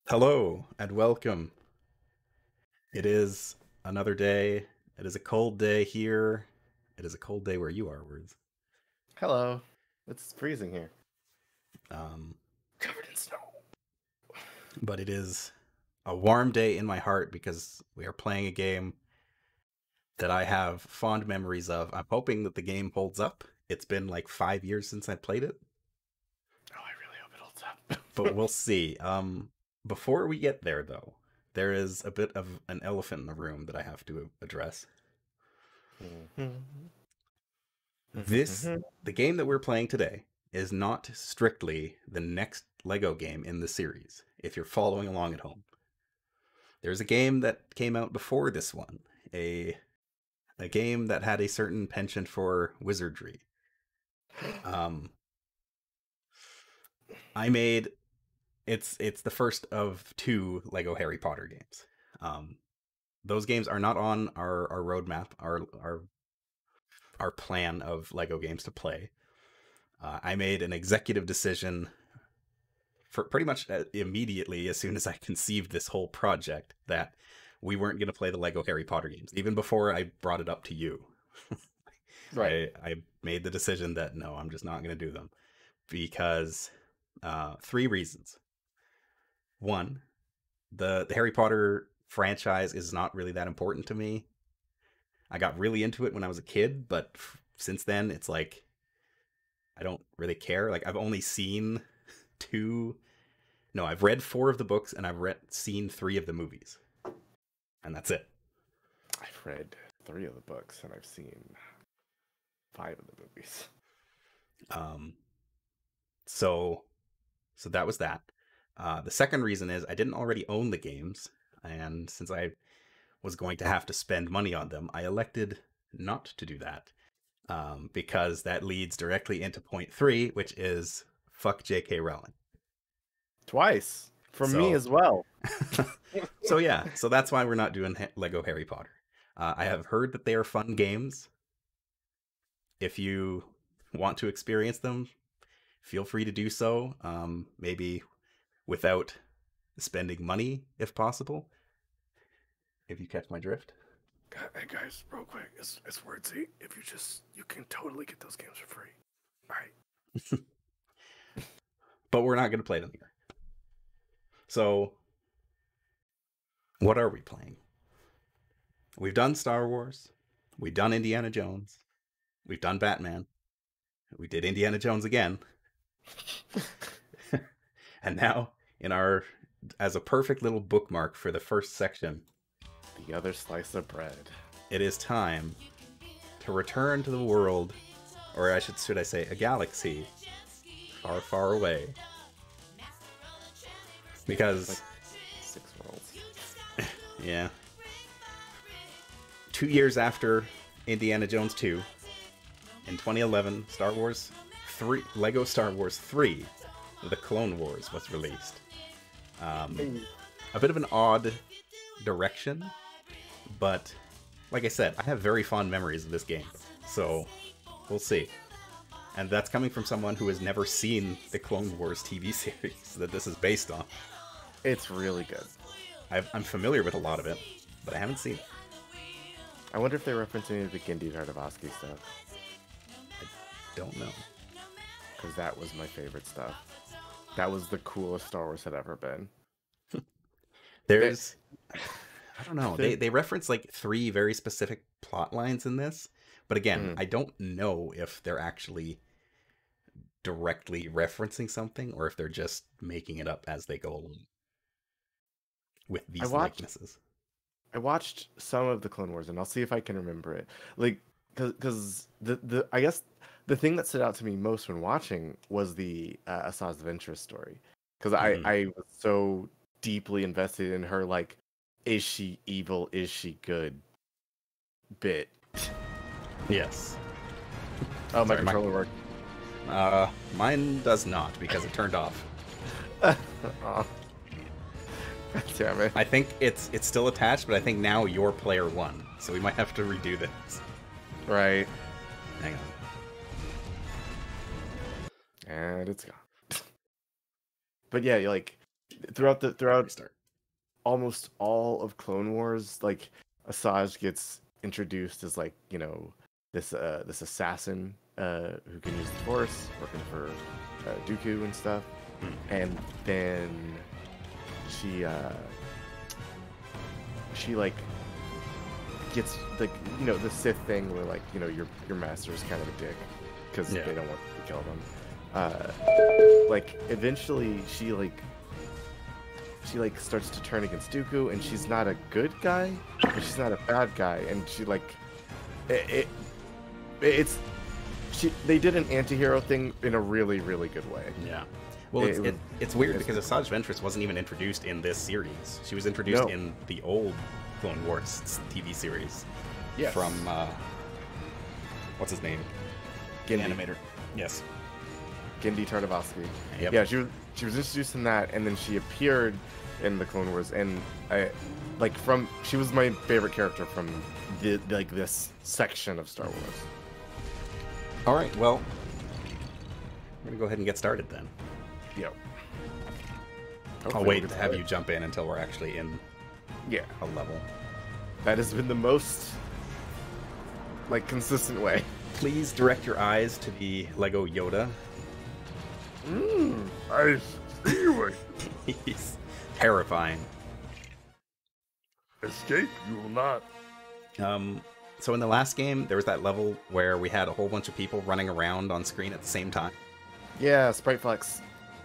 Hello and welcome. It is another day. It is a cold day here. It is a cold day where you are, Words. Hello. It's freezing here. Um, Covered in snow. but it is a warm day in my heart because we are playing a game that I have fond memories of. I'm hoping that the game holds up. It's been like 5 years since I played it, Oh, I really hope it holds up. but we'll see. Before we get there, though, there is a bit of an elephant in the room that I have to address. The game that we're playing today is not strictly the next Lego game in the series, if you're following along at home. There's a game that came out before this one, a game that had a certain penchant for wizardry. Um, I made it's the first of two Lego Harry Potter games. Those games are not on our roadmap, our plan of Lego games to play. I made an executive decision for pretty much immediately as soon as I conceived this whole project that we weren't going to play the Lego Harry Potter games, even before I brought it up to you. Right. I made the decision that no, I'm just not going to do them because three reasons. One, the Harry Potter franchise is not really that important to me. I got really into it when I was a kid, but since then it's like I don't really care. Like I've only seen two. No, I've read four of the books and seen three of the movies, and that's it. I've read 3 of the books and I've seen 5 of the movies. Um, so that was that. The second reason is I didn't already own the games, and since I was going to have to spend money on them, I elected not to do that because that leads directly into point 3, which is fuck J.K. Rowling. Twice. From me So, as well. so that's why we're not doing Lego Harry Potter. I have heard that they are fun games. If you want to experience them, feel free to do so. Maybe without spending money, if possible. If you catch my drift. Hey guys, real quick, it's Wordse. If you can totally get those games for free. Alright. But we're not going to play them here. So, what are we playing? We've done Star Wars. We've done Indiana Jones. We've done Batman. We did Indiana Jones again. And now, as a perfect little bookmark for the first section, The other slice of bread. it is time to return to the world, or should I say, a galaxy far, far away. Because, like 6 worlds. yeah, 2 years after Indiana Jones 2, in 2011, Lego Star Wars 3, The Clone Wars was released. A bit of an odd direction, but like I said, I have very fond memories of this game, so we'll see. And that's coming from someone who has never seen the Clone Wars TV series that this is based on. It's really good. I'm familiar with a lot of it, but I haven't seen it. I wonder if they're referencing the Genndy Tartakovsky stuff. Don't know. Because that was my favorite stuff. That was the coolest Star Wars had ever been. There's, I don't know. They reference like 3 very specific plot lines in this, but again, I don't know if they're actually directly referencing something or if they're just making it up as they go along with these likenesses. I watched some of the Clone Wars, and I'll see if I can remember it. Like, because I guess the thing that stood out to me most when watching was the Asajj Ventress story, because I was so deeply invested in her. Like, is she evil? Is she good? Bit. Yes. Oh, my controller worked. Mine does not because it turned off. Oh. Damn it. I think it's still attached, but I think now you're player 1, so we might have to redo this. Right. Hang on. And it's gone. But yeah, like throughout Restart. almost all of Clone Wars, like Asajj gets introduced as like, you know, this assassin who can use the Force, working for Dooku and stuff, and then she like gets like, you know, the Sith thing where like, you know, your master is kind of a dick because they don't want to kill them. Like eventually she starts to turn against Dooku, and she's not a good guy, but she's not a bad guy, and she like they did an anti-hero thing in a really, really good way. Yeah. Well, it's weird because Asajj Ventress wasn't even introduced in this series. She was introduced in the old Clone Wars TV series. Yes. From what's his name? Gindi. Animator. Yes. Gindi Tartakovsky. Yep. Yeah, she was introduced in that, and then she appeared in the Clone Wars, and she was my favorite character from this section of Star Wars. All right, well, we're gonna go ahead and get started then. Yep. I'll wait to have you jump in until we're actually in a level. That has been the most consistent way. Please direct your eyes to the Lego Yoda. I see you. He's terrifying. Escape, you will not. So in the last game, there was that level where we had a whole bunch of people running around on screen at the same time. Yeah, Sprite Flex.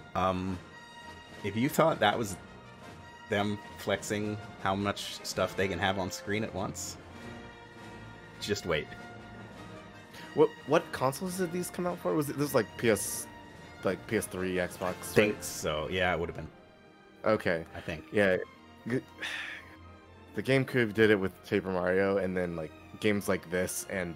If you thought that was them flexing how much stuff they can have on screen at once, just wait. What consoles did these come out for? Was it this like PS3, Xbox? Right? Think so. Yeah, it would have been. Okay. I think. Yeah. The GameCube did it with Paper Mario, and then like games like this and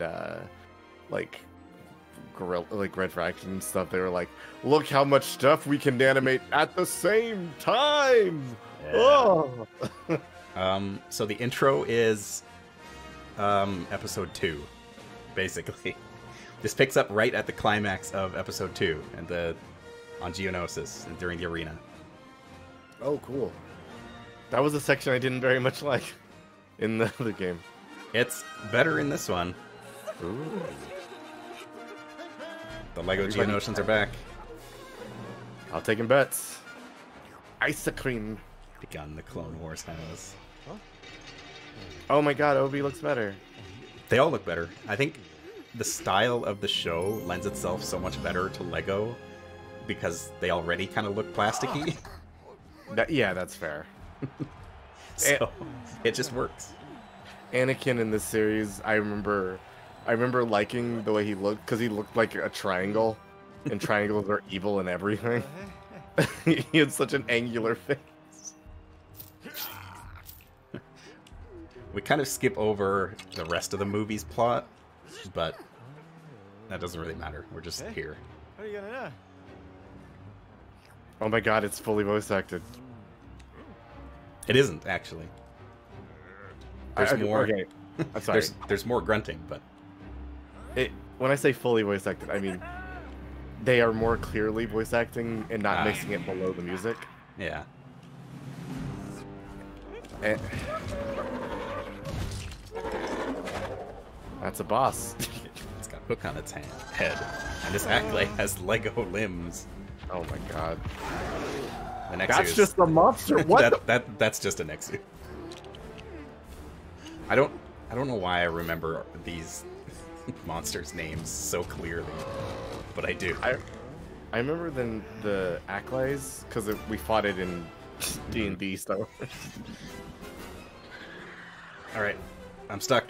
Gorilla, like Red Faction and stuff, they were like, look how much stuff we can animate at the same time. Yeah. Oh. So the intro is episode 2, basically. This picks up right at the climax of episode 2 and on Geonosis and during the arena. Oh, cool. That was a section I didn't very much like in the other game. It's better in this one. Ooh. The Lego Geonosians are back. I'll take in bets. Ice cream. Begun the Clone Wars has. Oh my god, Obi looks better. They all look better. I think the style of the show lends itself so much better to Lego because they already kind of look plasticky. Yeah, that's fair. So it just works. Anakin in this series, I remember liking the way he looked because he looked like a triangle, and triangles are evil and everything. He had such an angular face. We kind of skip over the rest of the movie's plot, but that doesn't really matter. We're just here. What are you gonna know? Oh my god, it's fully voice acted. It isn't, actually. There's more. Okay. I'm sorry. There's more grunting, but When I say fully voice acted, I mean they are more clearly voice acting and not mixing it below the music. yeah. And... That's a boss. It's got a hook on its head, and this Acklay has Lego limbs. Oh my god. The Nexu That's is... just a monster. What? That's just a Nexu. I don't know why I remember these monsters' names so clearly, but I do. I remember the Acklays because we fought it in D&D stuff. All right, I'm stuck.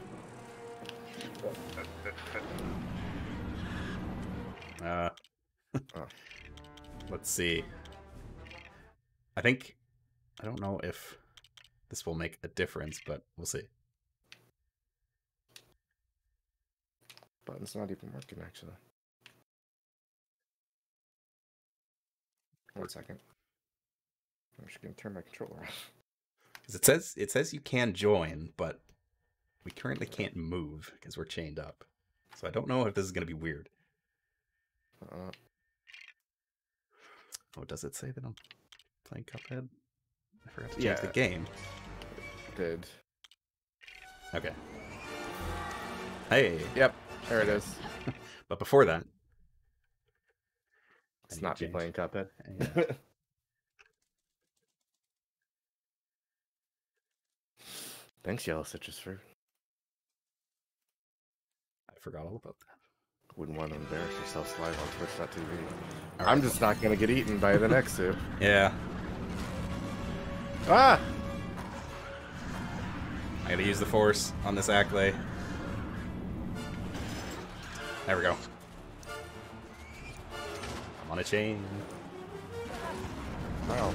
Let's see. I don't know if this will make a difference, but we'll see. Button's not even working, actually. 1 second. I'm just gonna turn my controller off. Because it says you can join, but we currently can't move because we're chained up. So I don't know if this is gonna be weird. Oh, does it say that I'm playing Cuphead? I forgot to change the game. Did. Okay. Hey. Yep. There it is. But before that, It's not be playing Cuphead. Yeah. Thanks, Yellow Citrus Fruit. I forgot all about that. Wouldn't want to embarrass yourself live on Twitch.tv. Right. I'm just not going to get eaten by the Nexu. Yeah. Ah! I gotta use the force on this Acklay. There we go. I'm on a chain. Wow.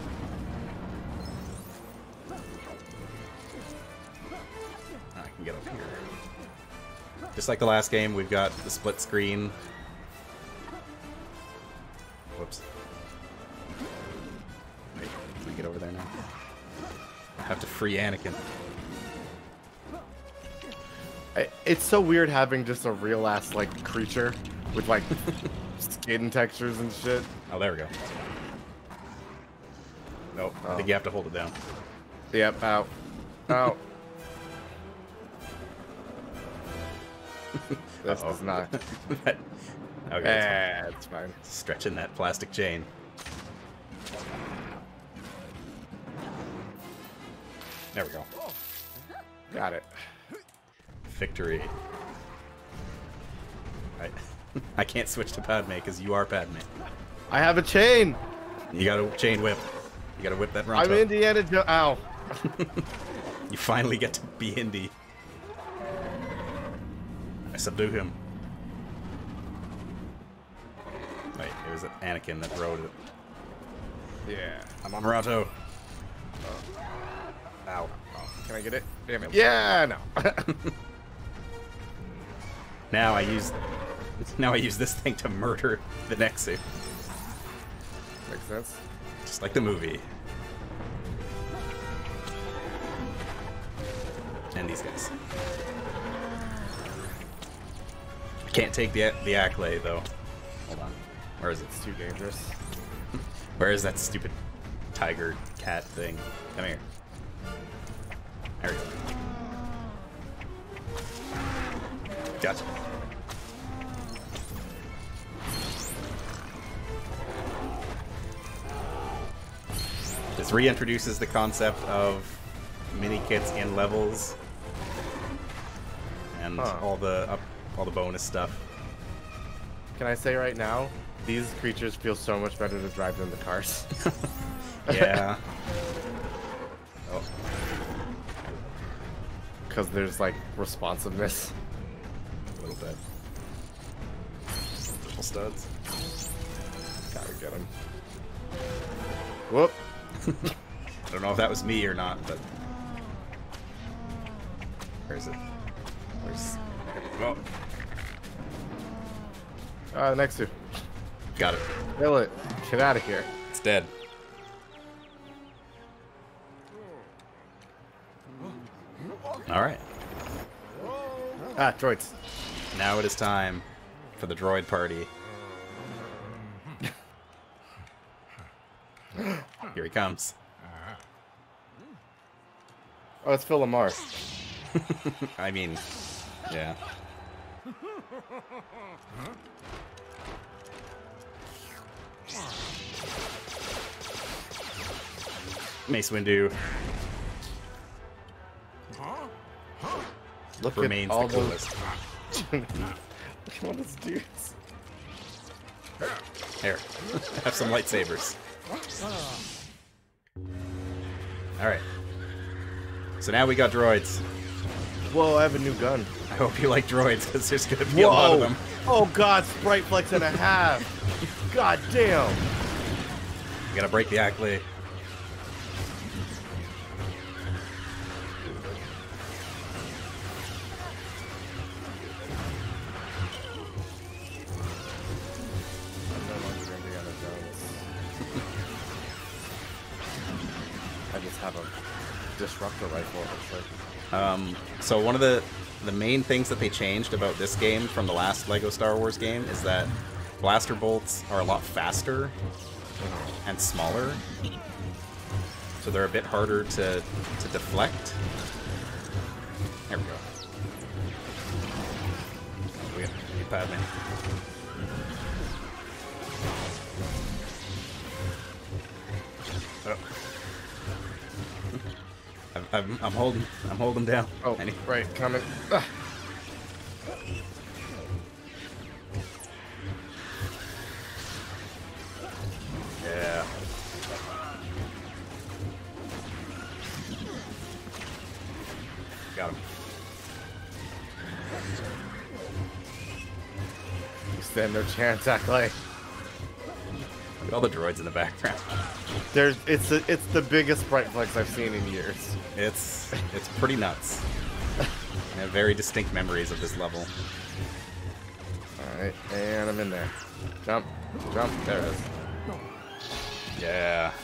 I can get up here. Just like the last game, we've got the split screen. Whoops. Wait, can I get over there now? I have to free Anakin. It's so weird having just a real ass like creature with like skin textures and shit. Oh, there we go. Nope, I think you have to hold it down. Yep, out. Out. This is not. Okay, it's fine. Stretching that plastic chain. There we go. Got it. Victory. I can't switch to Padme because you are Padme. I have a chain. You gotta chain whip. You gotta whip that Ronto. I'm Indiana Jones. Ow. You finally get to be Indy. I subdue him. Wait, it was Anakin that rode it. Yeah. I'm on Ronto. Ow. Can I get it? Damn it. Yeah, no. Now I use this thing to murder the Nexu. Makes sense. Just like the movie. And these guys. I can't take the Acklay though. Hold on. Where is it? It's too dangerous. Where is that stupid tiger cat thing? Come here. There we go. Gotcha. This reintroduces the concept of mini kits in levels and all the bonus stuff. Can I say right now, these creatures feel so much better to drive than the cars. Yeah. Oh. Because there's like responsiveness. A little bit. Triple studs. Gotta get him. Whoop. I don't know if that was me or not, but where is it? Where's? Oh. Next to. Got it. Kill it. Get out of here. It's dead. All right. Ah, droids. Now it is time for the droid party. Here he comes. Oh, it's Phil Lamar. I mean, yeah. Mace Windu Look remains at all the coolest. Look at all those dudes. Here, have some lightsabers. Alright. So now we got droids. Whoa, I have a new gun. I hope you like droids, because there's going to be a lot of them. Oh god, Sprite Flex and a half. God damn. You gotta break the Acklay. I just have a disruptor rifle, actually. So one of the main things that they changed about this game from the last Lego Star Wars game is that blaster bolts are a lot faster and smaller. so they're a bit harder to deflect. There we go. We got Padme. Oh. I'm holding down. Oh, right, coming. Ah. Yeah. Got him. You stand no chance, Aklay. Look at all the droids in the background. It's the biggest sprite flex I've seen in years. It's pretty nuts. I have very distinct memories of this level. Alright, and I'm in there. Jump. Jump. There it is. Yeah.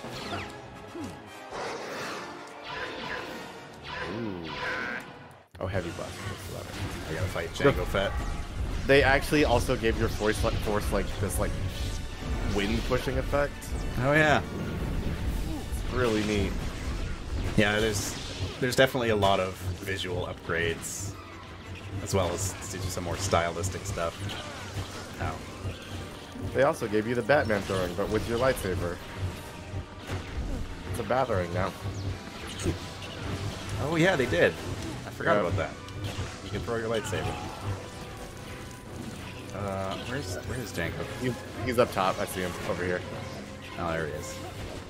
Ooh. Oh, heavy buff. I gotta fight Jango Fett. They actually also gave your force like this like wind pushing effect. Oh yeah. It's really neat. Yeah, there's definitely a lot of visual upgrades, as well as some more stylistic stuff. Ow. They also gave you the Batman throwing, but with your lightsaber. It's a battering now. Oh yeah, they did. I forgot about that. You can throw your lightsaber. Where's Jango? He's up top. I see him over here. Oh, there he is.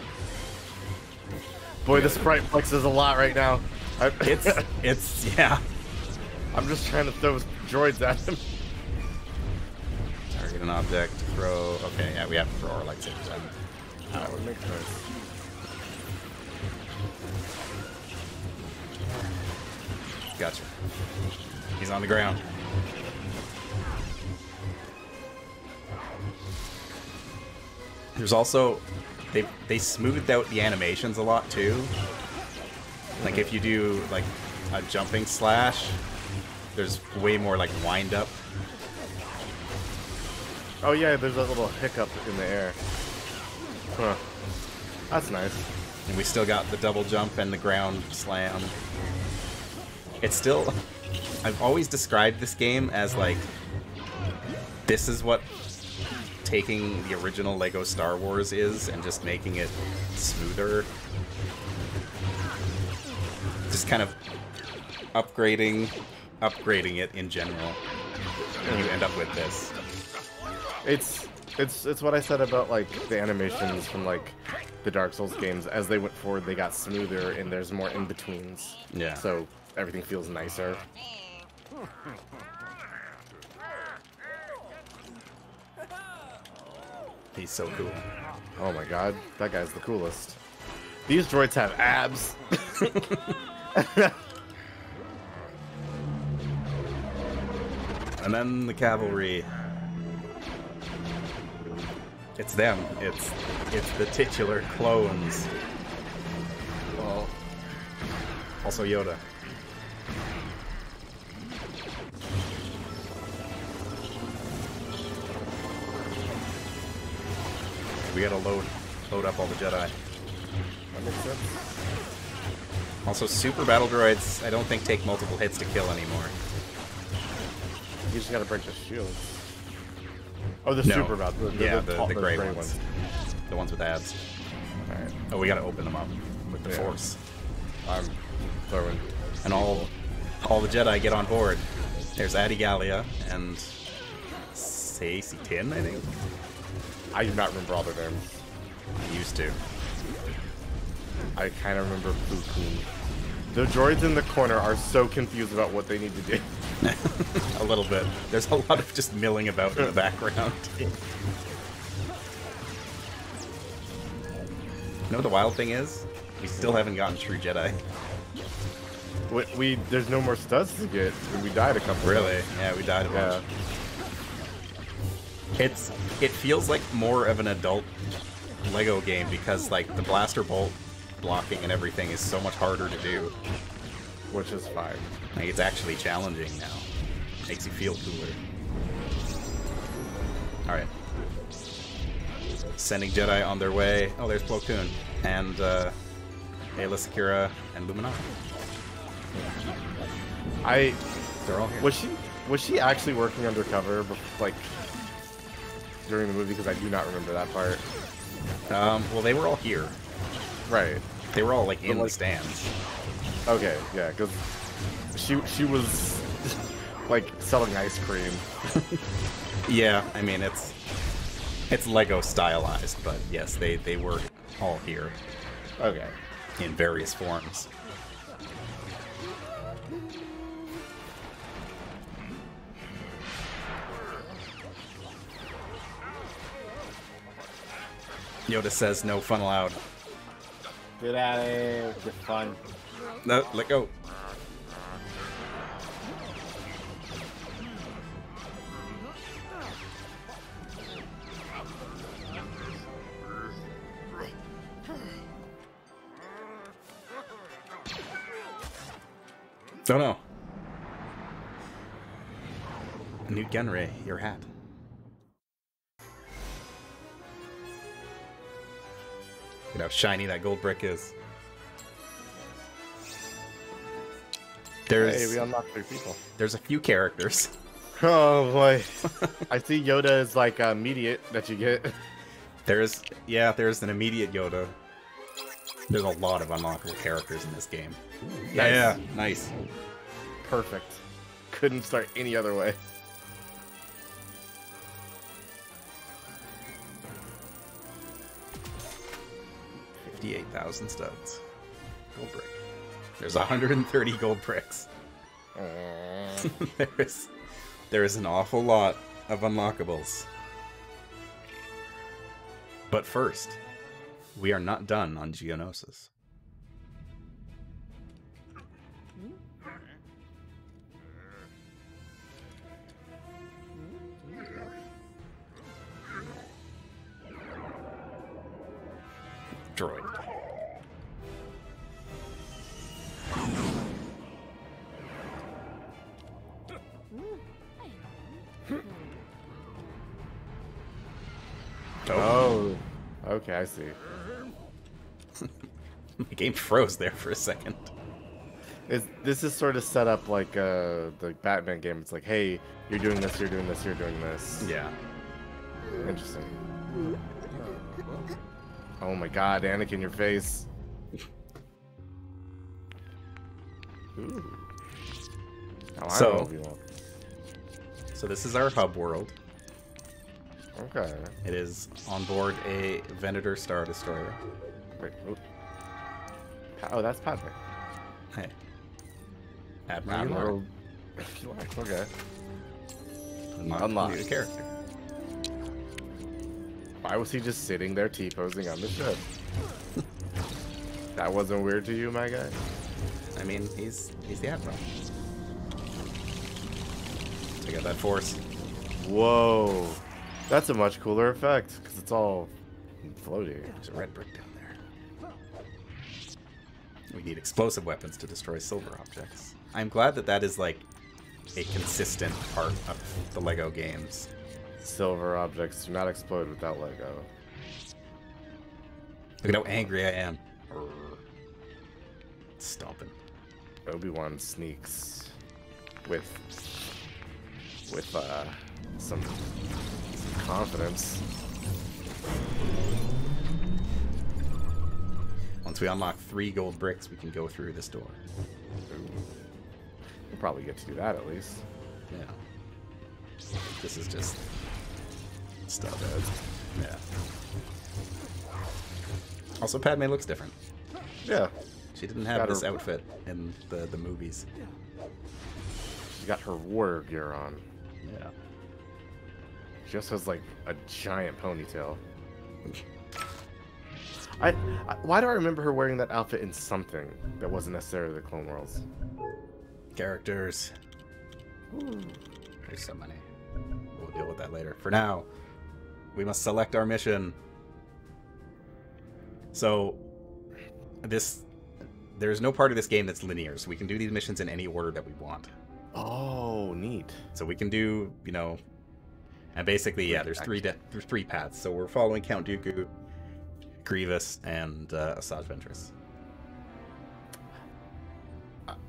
Boy, the sprite flexes a lot right now. It's yeah. I'm just trying to throw droids at him. Target an object, throw. Okay, yeah, we have to throw our lightsabers at him. That would make sense. Gotcha. He's on the ground. There's also they smoothed out the animations a lot too. Like if you do like a jumping slash, there's way more like wind up. Oh yeah, there's a little hiccup in the air. Huh. That's nice. And we still got the double jump and the ground slam. It's still... I've always described this game as like... This is what taking the original LEGO Star Wars is and just making it smoother. Just kind of upgrading it in general. And you end up with this. It's what I said about like the animations from like the Dark Souls games. As they went forward, they got smoother and there's more in-betweens. Yeah. So everything feels nicer. He's so cool. Oh my god, that guy's the coolest. These droids have abs. And then the cavalry. It's them. It's the titular clones. Well, also Yoda. We gotta load up all the Jedi. that makes sense. Also, super battle droids, I don't think take multiple hits to kill anymore. You just gotta break the shields. Oh, the No. super bad. The gray ones. The ones with abs. Alright. Oh, we gotta open them up with the Yeah. Force. I'm throwing. And all the Jedi get on board. There's Adi Gallia and Sacy Tin, I think. I do not remember all their names. I used to. I kind of remember Poo Koon. The droids in the corner are so confused about what they need to do. A little bit. There's a lot of just milling about in the background. You know what the wild thing is? We still haven't gotten True Jedi. There's no more studs to get. We died a couple. Really? Yeah, we died a bunch. It feels like more of an adult LEGO game because like the blaster bolt blocking and everything is so much harder to do. Which is fine. Like it's actually challenging now. Makes you feel cooler. Alright. Sending Jedi on their way. Oh, there's Plo Koon. And Ayla Secura, and Luminara. They're all here. Was she actually working undercover, like during the movie? Because I do not remember that part. Well, they were all here. Right. They were all like in the stands. Okay, yeah, because she was like selling ice cream. Yeah, I mean it's Lego stylized, but yes, they were all here. Okay. In various forms. Yoda says no fun allowed. Get out of here with your fun. No, let go. Oh no. Newt Gunray, your hat. Look at how shiny that gold brick is. Hey, we unlocked 3 people. There's a few characters. Oh boy. I see Yoda is like immediate that you get. There's an immediate Yoda. There's a lot of unlockable characters in this game. Nice. Yeah, nice. Perfect. Couldn't start any other way. $58,000 studs. Gold brick. There's 130 gold bricks. there is an awful lot of unlockables. But first, we are not done on Geonosis. Droid. Oh. Okay, I see. The game froze there for a second. This is sort of set up like the Batman game. It's like, hey, you're doing this, you're doing this, you're doing this. Yeah. Interesting. Oh my god, Anakin, your face. Ooh. Oh, I know you want. So this is our hub world. Okay. It is on board a Venator Star Destroyer. Wait. Oh, that's Padme. Hey. Admiral. Okay. Unlock. New character. Why was he just sitting there T-posing on the ship? That wasn't weird to you, my guy? I mean, he's the Admiral. Check out that force. Whoa. That's a much cooler effect, because it's all floating. There's a red brick down there. We need explosive weapons to destroy silver objects. I'm glad that that is, like, a consistent part of the LEGO games. Silver objects do not explode without Lego. Look at how angry I am. Stomping. Obi-Wan sneaks with some confidence. Once we unlock 3 gold bricks, we can go through this door. Ooh. We'll probably get to do that at least. Yeah. This is just stuff. Yeah. Also, Padme looks different. Yeah. She didn't have this outfit in the movies. She got her warrior gear on. Yeah. She also has like a giant ponytail. Why do I remember her wearing that outfit in something that wasn't necessarily the Clone Wars? Characters. Ooh. There's so many. We'll deal with that later. For now, we must select our mission. So, there's no part of this game that's linear, so we can do these missions in any order that we want. Oh, neat. So we can do, and basically, yeah, there's three paths. So we're following Count Dooku, Grievous, and Asajj Ventress.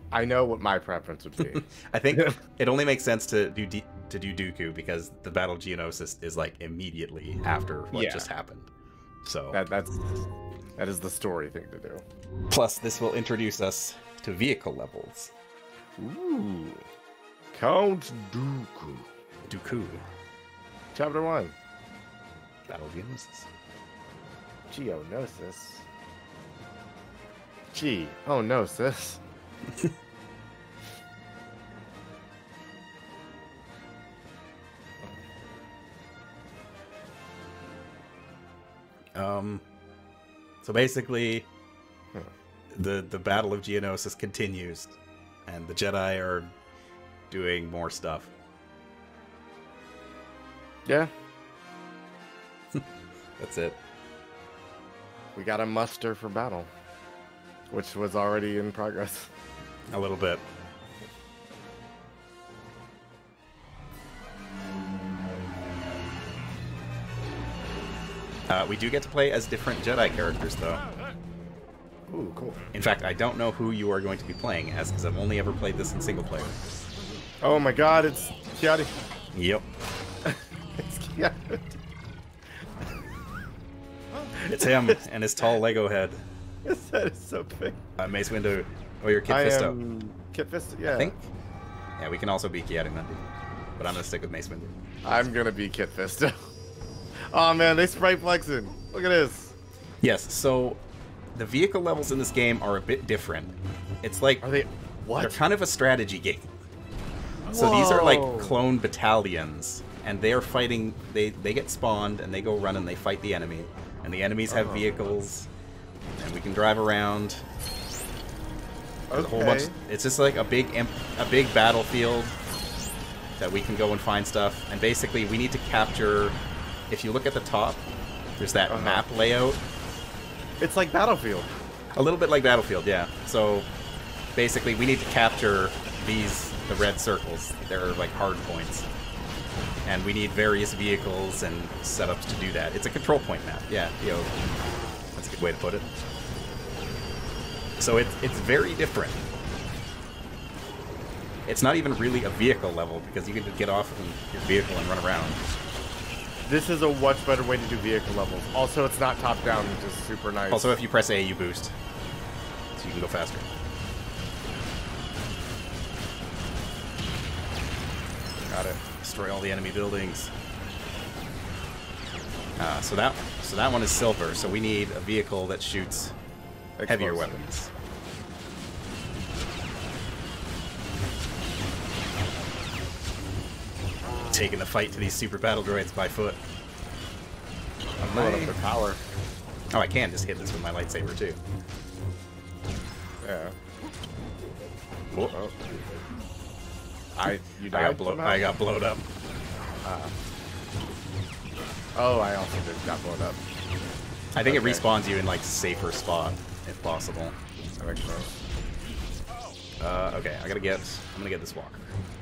I know what my preference would be. I think it only makes sense to do Dooku because the Battle of Geonosis is like immediately after what just happened. So that is the story thing to do. Plus, this will introduce us to vehicle levels. Ooh, Count Dooku. Dooku. Chapter 1. Battle of Geonosis. Geonosis. Gee, oh no, sis. So basically, the Battle of Geonosis continues, and the Jedi are doing more stuff. Yeah. That's it. We got a muster for battle, which was already in progress. A little bit. We do get to play as different Jedi characters, though. Ooh, cool. In fact, I don't know who you are going to be playing as, because I've only ever played this in single player. Oh my god, it's Kiadi. Yep. It's Kiadi. It's him and his tall Lego head. His head is so big. Mace Windu. Oh, you're Kit I Fisto. am Kit Fisto, yeah. I think. Yeah, we can also be Kiadi-Mundi. But I'm going to stick with Mace Windu. I'm gonna be Kit Fisto. Oh man, they sprite flexing. Look at this. Yes, so the vehicle levels in this game are a bit different. It's like Are they what? they're kind of a strategy game. So these are like Whoa. clone battalions, and they are fighting. They get spawned and they go run and they fight the enemy, and the enemies have vehicles, and we can drive around. There's a whole bunch. It's just like a big battlefield that we can go and find stuff, and basically we need to capture. If you look at the top, there's that map layout. It's like Battlefield. A little bit like Battlefield, yeah. So basically we need to capture the red circles. They're like hard points. And we need various vehicles and setups to do that. It's a control point map, yeah. That's a good way to put it. So it's very different. It's not even really a vehicle level because you can just get off of your vehicle and run around. This is a much better way to do vehicle levels. Also, it's not top down, which is super nice. Also, if you press A, you boost. So you can go faster. Gotta destroy all the enemy buildings. So that one is silver, so we need a vehicle that shoots heavier weapons. Taking the fight to these super battle droids by foot. I'm blowing up their power. Oh, I can just hit this with my lightsaber too. Yeah. Whoa. Oh. You died? I got blown up. Oh, I also got blown up. I think it respawns you in like safer spot if possible. That makes sense. Okay, I'm gonna get this walker.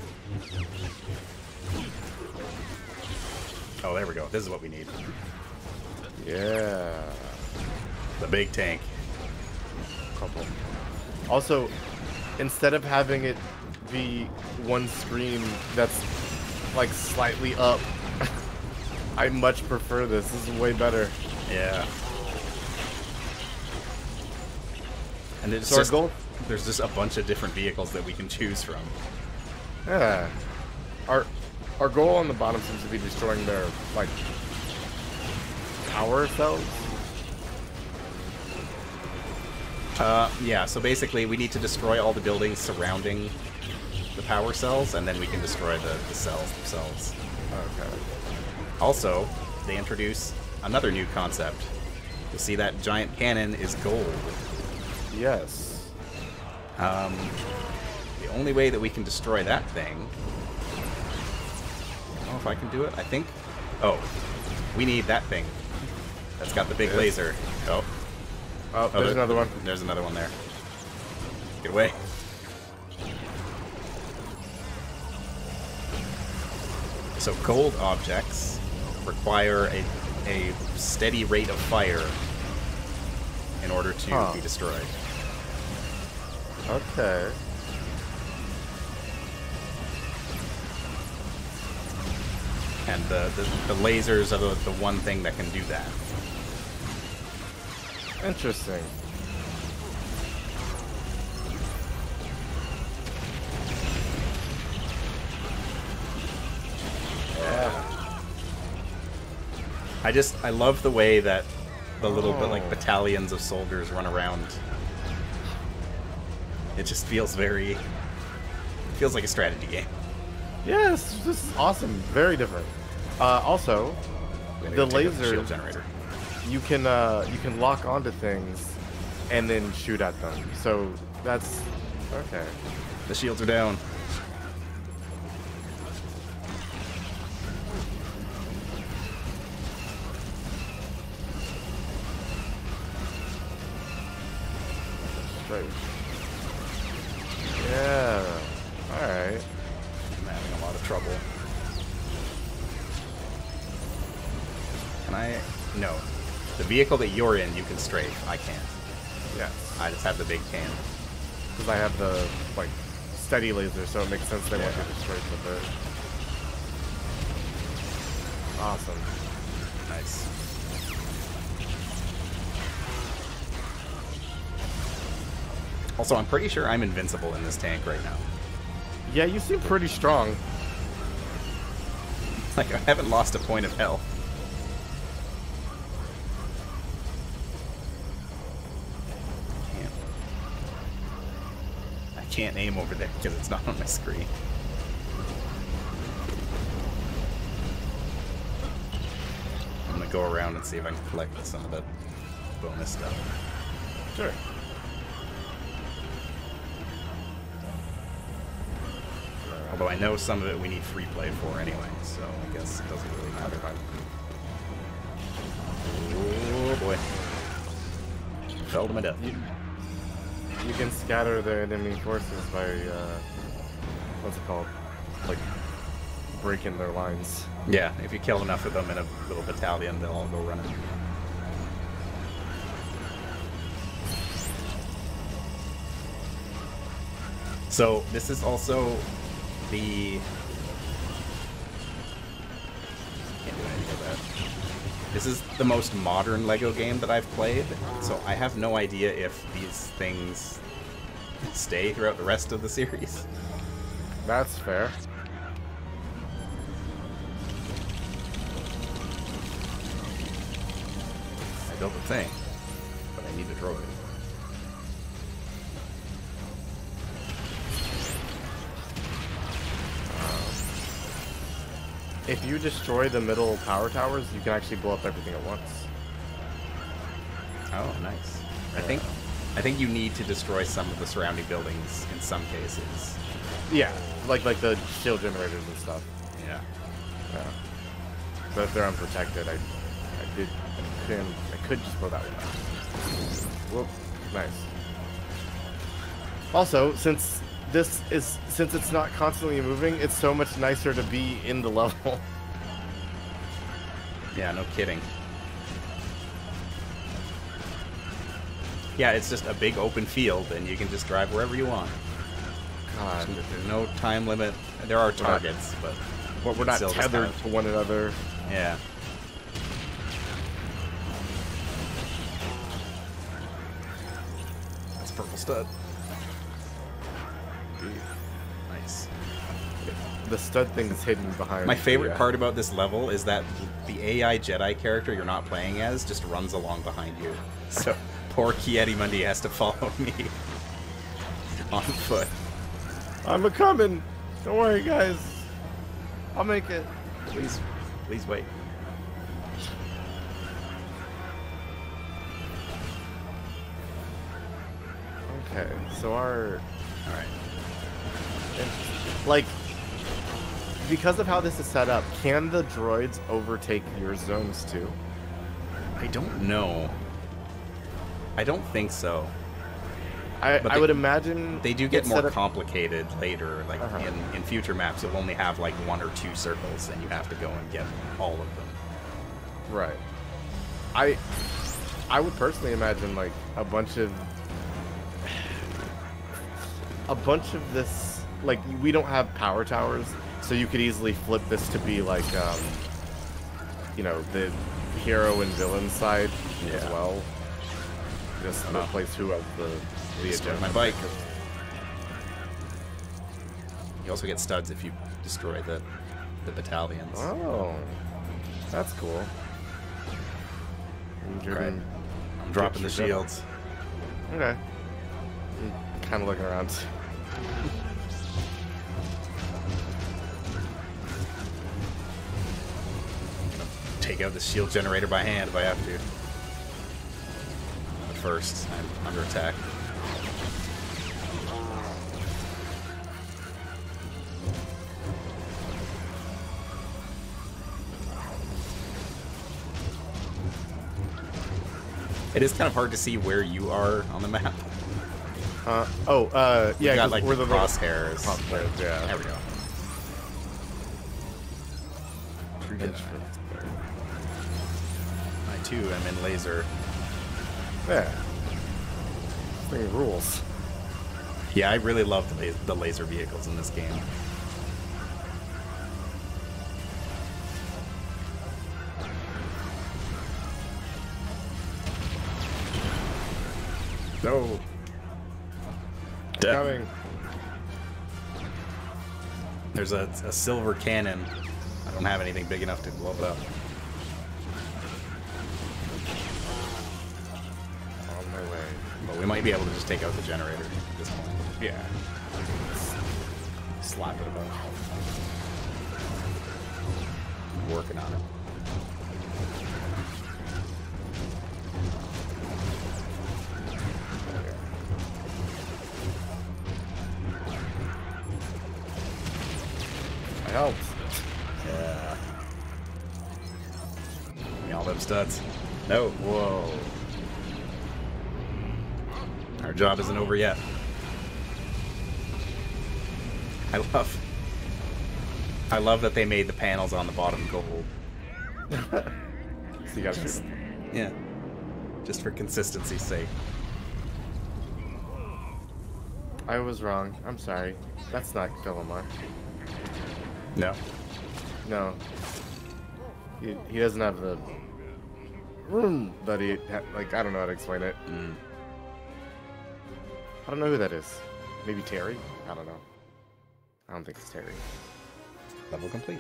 Oh, there we go. This is what we need. Yeah. The big tank. Couple. Also, instead of having it be one screen that's like slightly up, I much prefer this. This is way better. Yeah. And it's So just, our goal? there's just a bunch of different vehicles that we can choose from. Yeah. Our goal on the bottom seems to be destroying their like power cells. Yeah, so basically we need to destroy all the buildings surrounding the power cells, and then we can destroy the cells themselves. Okay. Also, they introduce another new concept. You'll see that giant cannon is gold. Yes. The only way that we can destroy that thing... I don't know if I can do it, I think... Oh, we need that thing. That's got the big laser. Oh. Oh, there's another one. There's another one there. Get away. So gold objects require a steady rate of fire in order to be destroyed. Okay. And the lasers are the one thing that can do that. Interesting. Yeah. I love the way that the little bit like battalions of soldiers run around. It just feels feels like a strategy game. Yes, this is awesome. Very different. Also, the laser shield generator. You can lock onto things and then shoot at them. So that's okay. The shields are down. Right. Yeah. All right. I'm having a lot of trouble. Can I? No. The vehicle that you're in, you can strafe. I can't. Yes. I just have the big can. Because I have the like steady laser, so it makes sense they want you to strafe with it. Awesome. Nice. Also, I'm pretty sure I'm invincible in this tank right now. Yeah, you seem pretty strong. Like, I haven't lost a point of health. I can't aim over there because it's not on my screen. I'm gonna go around and see if I can collect some of the bonus stuff. Sure. Although I know some of it we need free play for anyway, so I guess it doesn't really matter. Oh boy. Fell to my death. You can scatter the enemy forces by, what's it called? Like, breaking their lines. Yeah, if you kill enough of them in a little battalion, they'll all go running. So, this is also the... Can't do anything with that. This is the most modern LEGO game that I've played, so I have no idea if these things stay throughout the rest of the series. That's fair. I built a thing, but I need a droid. If you destroy the middle power towers, you can actually blow up everything at once. Oh, nice. I think you need to destroy some of the surrounding buildings in some cases. Yeah, like the shield generators and stuff. Yeah. Yeah. But if they're unprotected, I could just blow that one up. Whoop. Nice. Also, since it's not constantly moving, it's so much nicer to be in the level. Yeah, no kidding. Yeah, it's just a big open field, and you can just drive wherever you want. God, There's no time limit. There are targets, but we're not still just tethered kind of- to one another. Yeah. That's a purple stud. Nice. The stud thing is hidden behind. My favorite the, part about this level is that the AI Jedi character you're not playing as just runs along behind you. So poor Kiedi has to follow me on foot. I'm a-coming. Don't worry, guys. I'll make it. Please wait. Okay, so our... Alright. Like, because of how this is set up, can the droids overtake your zones too? I don't know. I don't think so. I would imagine They do get it's more set up- complicated later. Like in future maps, you'll only have like 1 or 2 circles, and you have to go and get all of them. Right. I would personally imagine like a bunch of this. Like, we don't have power towers So you could easily flip this to be like, you know, the hero and villain side as well. Just replace who has the agenda. My bike. You also get studs if you destroy the battalions. Oh, that's cool. Right. I'm dropping the shields. Okay. Kind of looking around. Take out the shield generator by hand if I have to. But first, I'm under attack. It is kind of hard to see where you are on the map. Yeah, you got like we're the crosshairs. Crosshairs, yeah. There we go. I too am in laser. Yeah. This thing rules. Yeah, I really love the laser vehicles in this game. No. Coming. There's a silver cannon. I don't have anything big enough to blow it up. On my way. But we might be able to just take out the generator at this point. Yeah. Slap it about. Working on it. Helps. Yeah. Give me all them studs. No. Whoa. Our job isn't over yet. I love that they made the panels on the bottom gold. So you gotta shoot. Yeah. Just for consistency's sake. I was wrong. I'm sorry. That's not Philomar. No. No. He doesn't have the room that he like. I don't know how to explain it. I don't know who that is. Maybe Terry? I don't know. I don't think it's Terry. Level complete.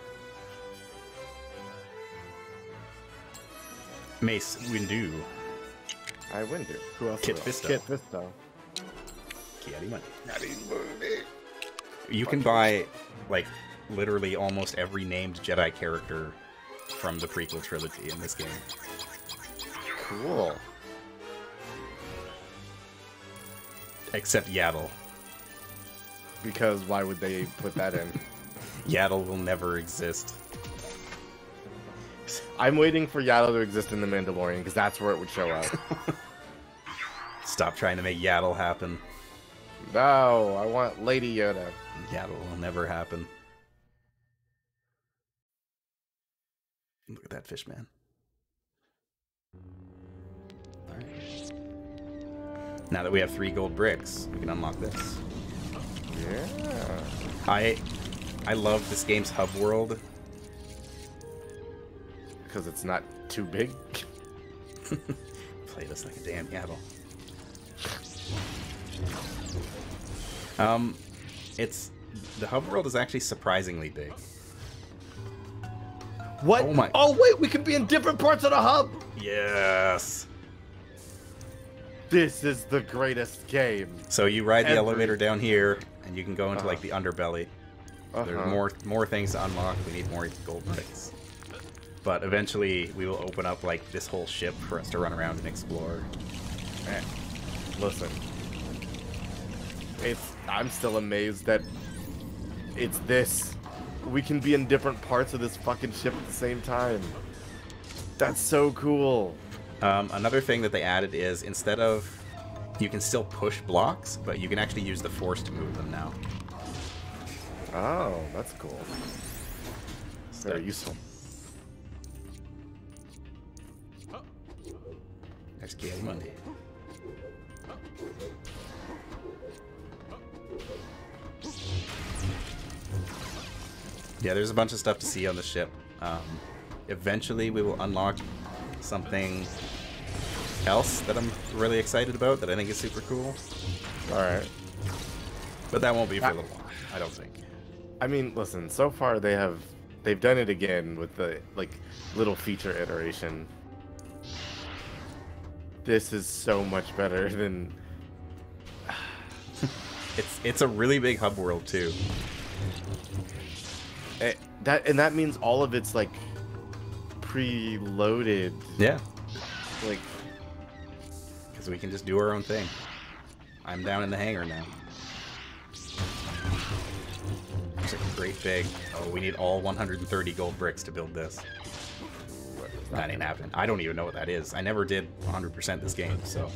Mace Windu. I win, dude. Who else? Kit will? Fisto. Kit Fisto. Kiadi money. You can buy, like, literally almost every named Jedi character from the prequel trilogy in this game. Cool. Except Yaddle. Because why would they put that in? Yaddle will never exist. I'm waiting for Yaddle to exist in The Mandalorian, because that's where it would show up. Stop trying to make Yaddle happen. No, I want Lady Yoda. Yaddle will never happen. Look at that fish, man. Alright. Now that we have 3 gold bricks, we can unlock this. Yeah. I love this game's hub world. Because it's not too big. Play this like a damn Yaddle. The hub world is actually surprisingly big. What? Oh my! Oh wait, we can be in different parts of the hub. Yes. This is the greatest game. So you ride the elevator down here, and you can go into like the underbelly. There's more things to unlock. We need more gold bricks. But eventually, we will open up like this whole ship for us to run around and explore. Man, listen. I'm still amazed that it's this. We can be in different parts of this fucking ship at the same time. That's so cool. Another thing that they added is instead of... You can still push blocks, but you can actually use the Force to move them now. Oh, that's cool. Very useful. There's Kiadi Monday. Yeah, there's a bunch of stuff to see on the ship. Eventually, we will unlock something else that I'm really excited about that I think is super cool. All right. But that won't be for a little while, I don't think. I mean, listen. So far, they've done it again with the little feature iteration. This is so much better than. It's a really big hub world too. That means all of it's like preloaded. Yeah. Like, because we can just do our own thing. I'm down in the hangar now. It's a great big. Oh, we need all 130 gold bricks to build this. That ain't happening. I don't even know what that is. I never did 100% this game, so.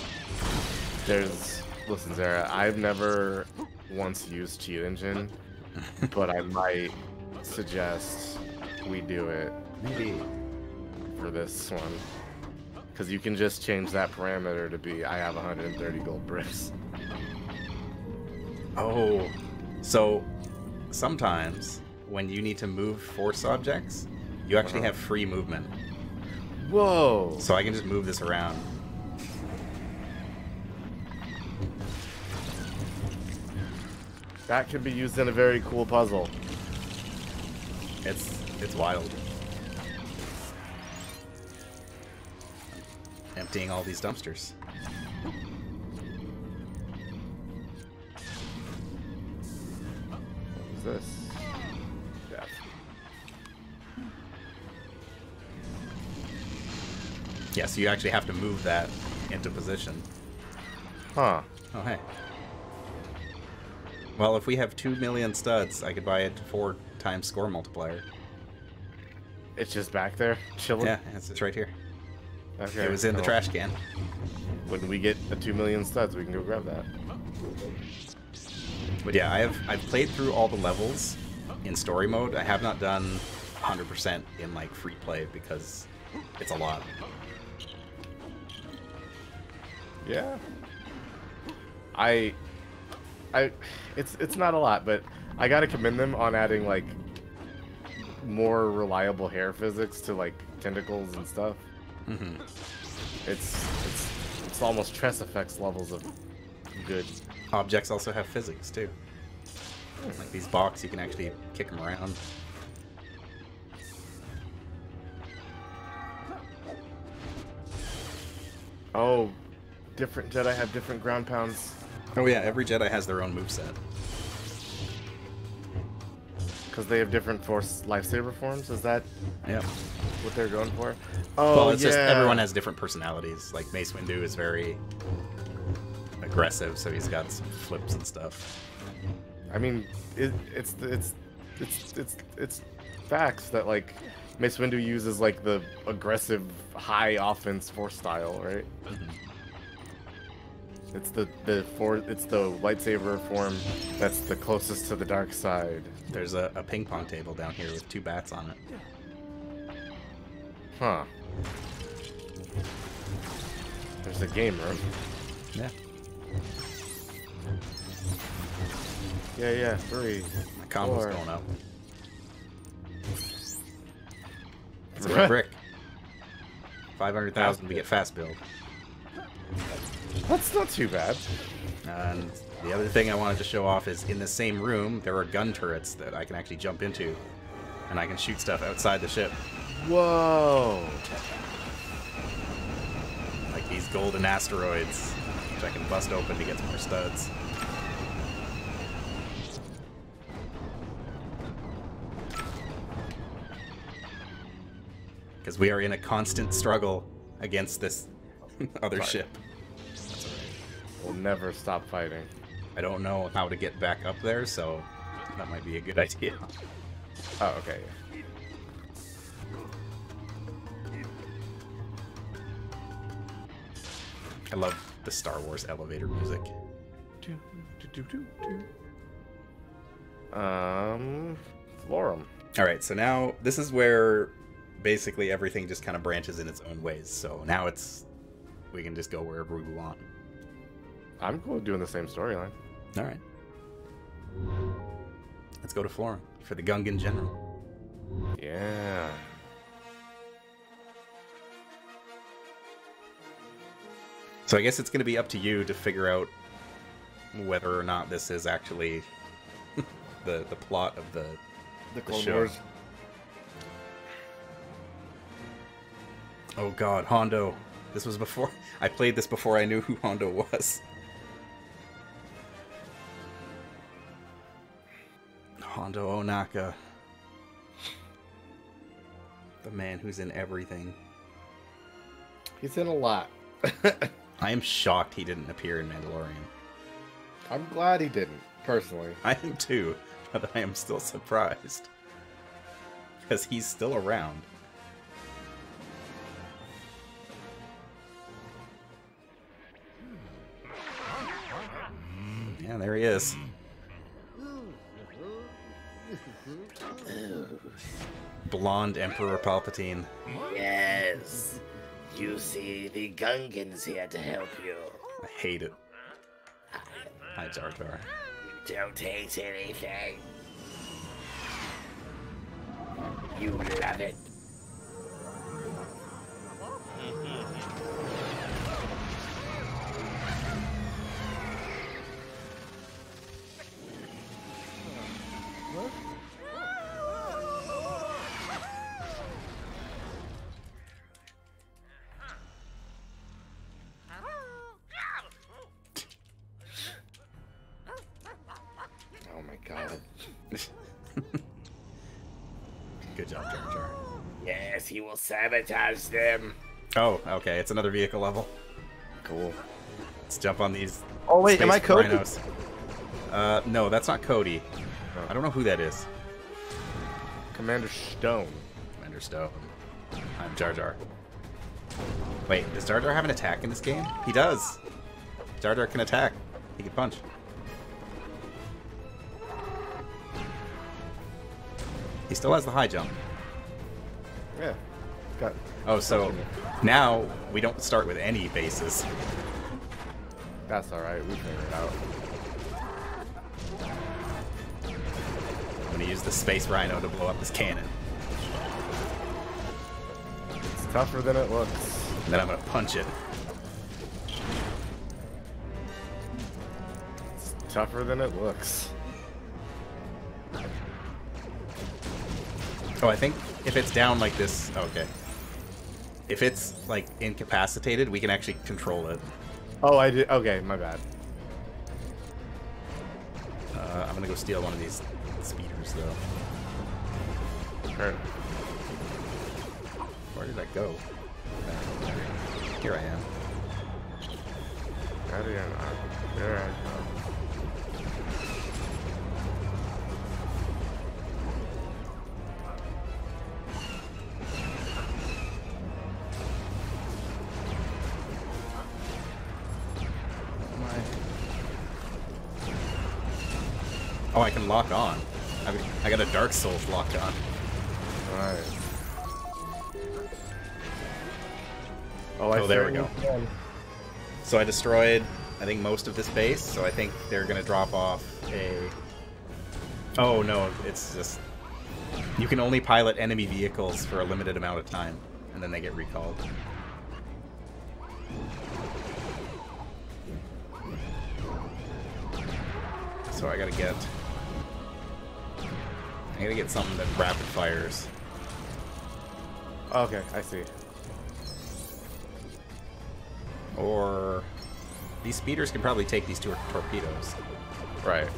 Listen, Zara, I've never once used Cheat Engine, but I might suggest we do it Maybe. for this one. Because you can just change that parameter to be, I have 130 gold bricks. Oh, so sometimes when you need to move force objects, you actually have free movement. Whoa! So I can just move this around. That could be used in a very cool puzzle. It's wild. Emptying all these dumpsters. What is this? Yeah. Yeah, so you actually have to move that into position. Huh. Oh, hey. Well, if we have 2 million studs, I could buy it 4 times score multiplier. It's just back there, chilling? Yeah, it's right here. Okay. It was in the trash can. When we get a 2 million studs, we can go grab that. But yeah, I've played through all the levels in story mode. I have not done 100% in like free play because it's a lot. Yeah. It's not a lot, but I gotta commend them on adding like more reliable hair physics to like tentacles and stuff. Mm-hmm. It's almost Tress Effects levels of good. Objects also have physics too. Like these blocks, you can actually kick them around. Oh, different Jedi have different ground pounds. Oh yeah, every Jedi has their own moveset. Because they have different Force lightsaber forms? Is that Yeah. what they're going for? Oh, Well, it's yeah. just everyone has different personalities. Like Mace Windu is very aggressive, so he's got some flips and stuff. I mean, it's facts that like Mace Windu uses like the aggressive high offense Force style, right? Mm-hmm. It's the lightsaber form that's the closest to the dark side. There's a ping pong table down here with 2 bats on it. Huh. There's a game room. Yeah. Yeah, 3. My combo's 4. going up. It's a red brick. 500,000 to get fast build. That's not too bad. And the other thing I wanted to show off is in the same room, there are gun turrets that I can actually jump into. And I can shoot stuff outside the ship. Whoa. Like these golden asteroids, which I can bust open to get some more studs. Because we are in a constant struggle against this other ship. That's alright. We'll never stop fighting. I don't know how to get back up there, so that might be a good idea. Oh, okay. I love the Star Wars elevator music. Florum. Alright, so now this is where basically everything just kind of branches in its own ways. So now we can just go wherever we want. I'm cool with doing the same storyline. Alright. Let's go to Florum. for the Gungan General. Yeah. So I guess it's going to be up to you to figure out whether or not this is actually the plot of the Clone show. Wars. Oh god, Hondo. This was before... I played this before I knew who Hondo was. Hondo Onaka. The man who's in everything. He's in a lot. I am shocked he didn't appear in Mandalorian. I'm glad he didn't, personally. I am too, but I am still surprised. Because he's still around. Yeah, there he is. Blonde Emperor Palpatine. Yes. You see, the Gungan's here to help you. I hate it. Hi, Jar Jar. You don't hate anything. You love it. Oh my god. Good job, Jar Jar. Yes, he will sabotage them. Oh, okay, it's another vehicle level. Cool. Let's jump on these. Oh wait, am I space Cody? rhinos. No, that's not Cody. Oh. I don't know who that is. Commander Stone. Commander Stone. I'm Jar Jar. Wait, does Jar Jar have an attack in this game? He does. Jar Jar can attack. He can punch. He still has the high jump. Yeah. Got. Oh, so now we don't start with any bases. That's all right. We figured it out. I'm gonna use the space rhino to blow up this cannon. It's tougher than it looks. And then I'm gonna punch it. It's tougher than it looks. Oh, I think if it's down like this... Okay. If it's, like, incapacitated, we can actually control it. Oh, I did. Okay, my bad. I'm gonna go steal one of these speeders, though. Sure. Where did I go? Here I am. Ready or not? Here I go. Oh, I can lock on. I got a Dark Souls locked on. Alright. Oh, there we go. can. So I destroyed, I think, most of this base, so I think they're gonna drop off a... Oh, no, it's just... You can only pilot enemy vehicles for a limited amount of time, and then they get recalled. So I gotta get something that rapid fires. Okay, I see. Or these speeders can probably take these two torpedoes. Right.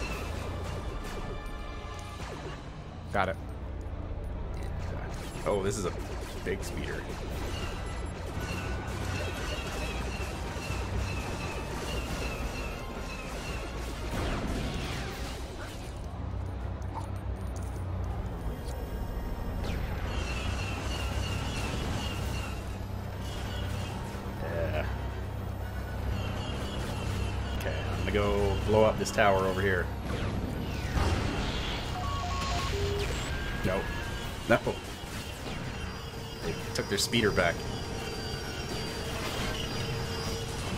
Got it. Oh, this is a big speeder. Yeah. Okay, I'm gonna go blow up this tower over here. Nope. No. They took their speeder back.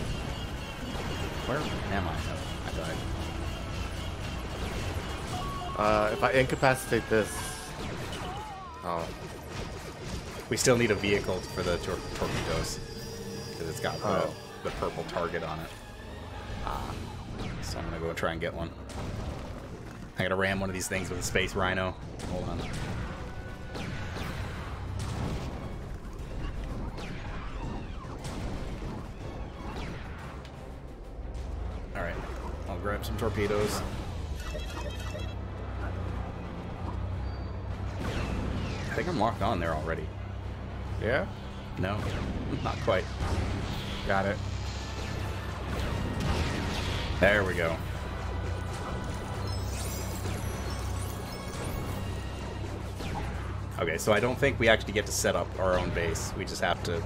Where am I? Oh, I died. If I incapacitate this... Oh. We still need a vehicle for the torpedoes. Because it's got the purple target on it. So I'm gonna go try and get one. I gotta ram one of these things with a space rhino. Hold on. Alright. I'll grab some torpedoes. I think I'm locked on there already. Yeah? No, not quite. Got it. There we go. Okay, so I don't think we actually get to set up our own base. We just have to...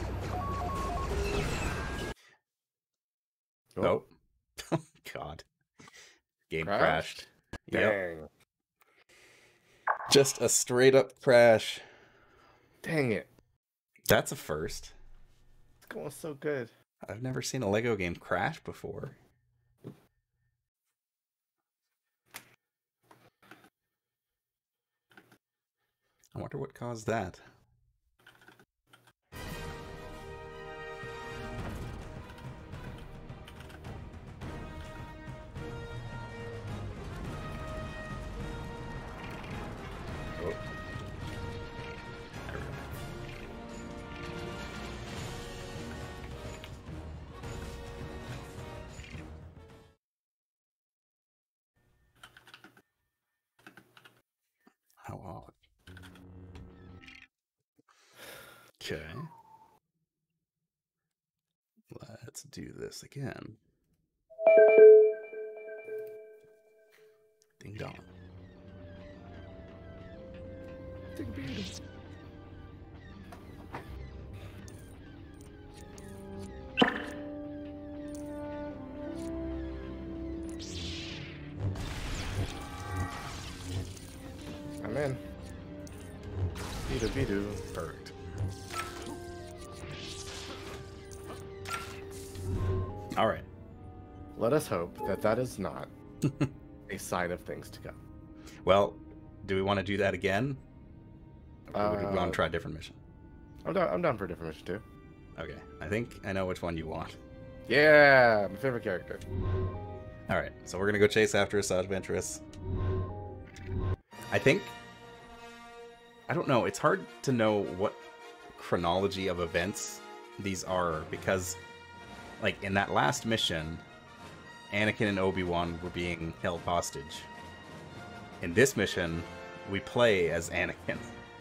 Oh. Oh. God. Game Crashed? crashed. Yep. Just a straight up crash. Dang it. That's a first. It's going so good. I've never seen a Lego game crash before. I wonder what caused that. Oh. There we go. How odd. Okay. Let's do this again. Ding dong. Ding ding. I'm in. Beedoo. Perfect. All right. Let us hope that that is not a sign of things to come. Well, do we want to do that again? Or would we want Uh, to try a different mission? I'm down for a different mission too. Okay. I think I know which one you want. Yeah, my favorite character. All right. So we're going to go chase after Asajj Ventress. I think... I don't know. It's hard to know what chronology of events these are because, like, in that last mission, Anakin and Obi-Wan were being held hostage. In this mission, we play as Anakin.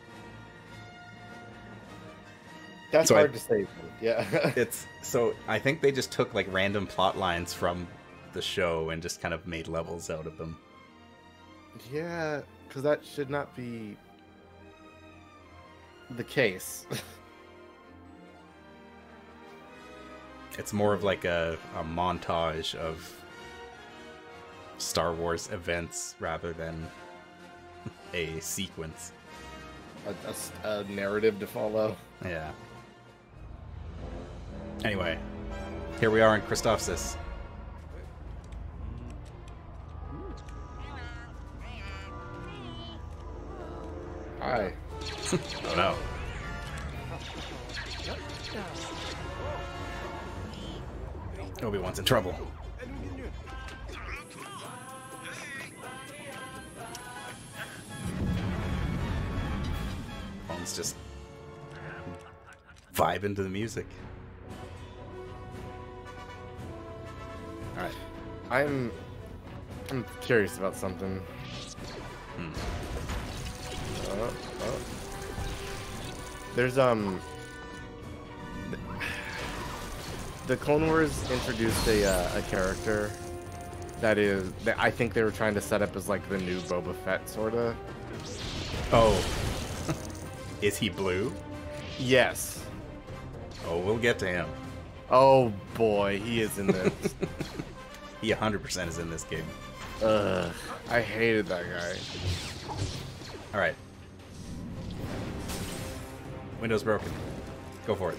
That's So hard to say. Yeah. It's so I think they just took like random plot lines from the show and just kind of made levels out of them. Yeah, because that should not be the case. It's more of like a montage of Star Wars events rather than a sequence. a narrative to follow. Yeah. Anyway, here we are in Christophsis. Hi. Oh no. Obi-Wan's in trouble. One's just vibing to the music. Alright. I'm curious about something. There's the Clone Wars introduced a character that I think they were trying to set up as like the new Boba Fett sorta. Oh. Is he blue? Yes. Oh, we'll get to him. Oh boy, he is in this. He 100% is in this game. Ugh, I hated that guy. Alright. Window's broken. Go for it.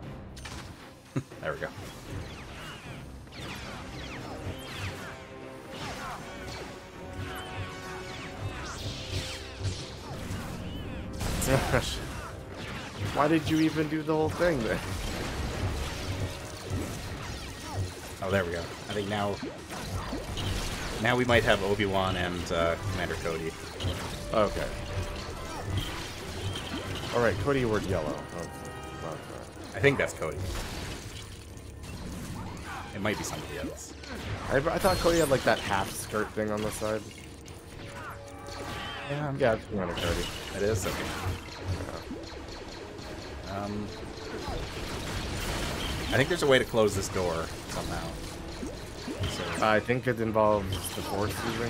There we go. smash. Why did you even do the whole thing then? Oh, there we go. I think now we might have Obi-Wan and Commander Cody. Okay. Alright, Cody word yellow. I think that's Cody. It might be somebody else. I thought Cody had like that half skirt thing on the side. Yeah, it's Commander Cody. It is? Okay. I think there's a way to close this door somehow. So, I think it involves the force using.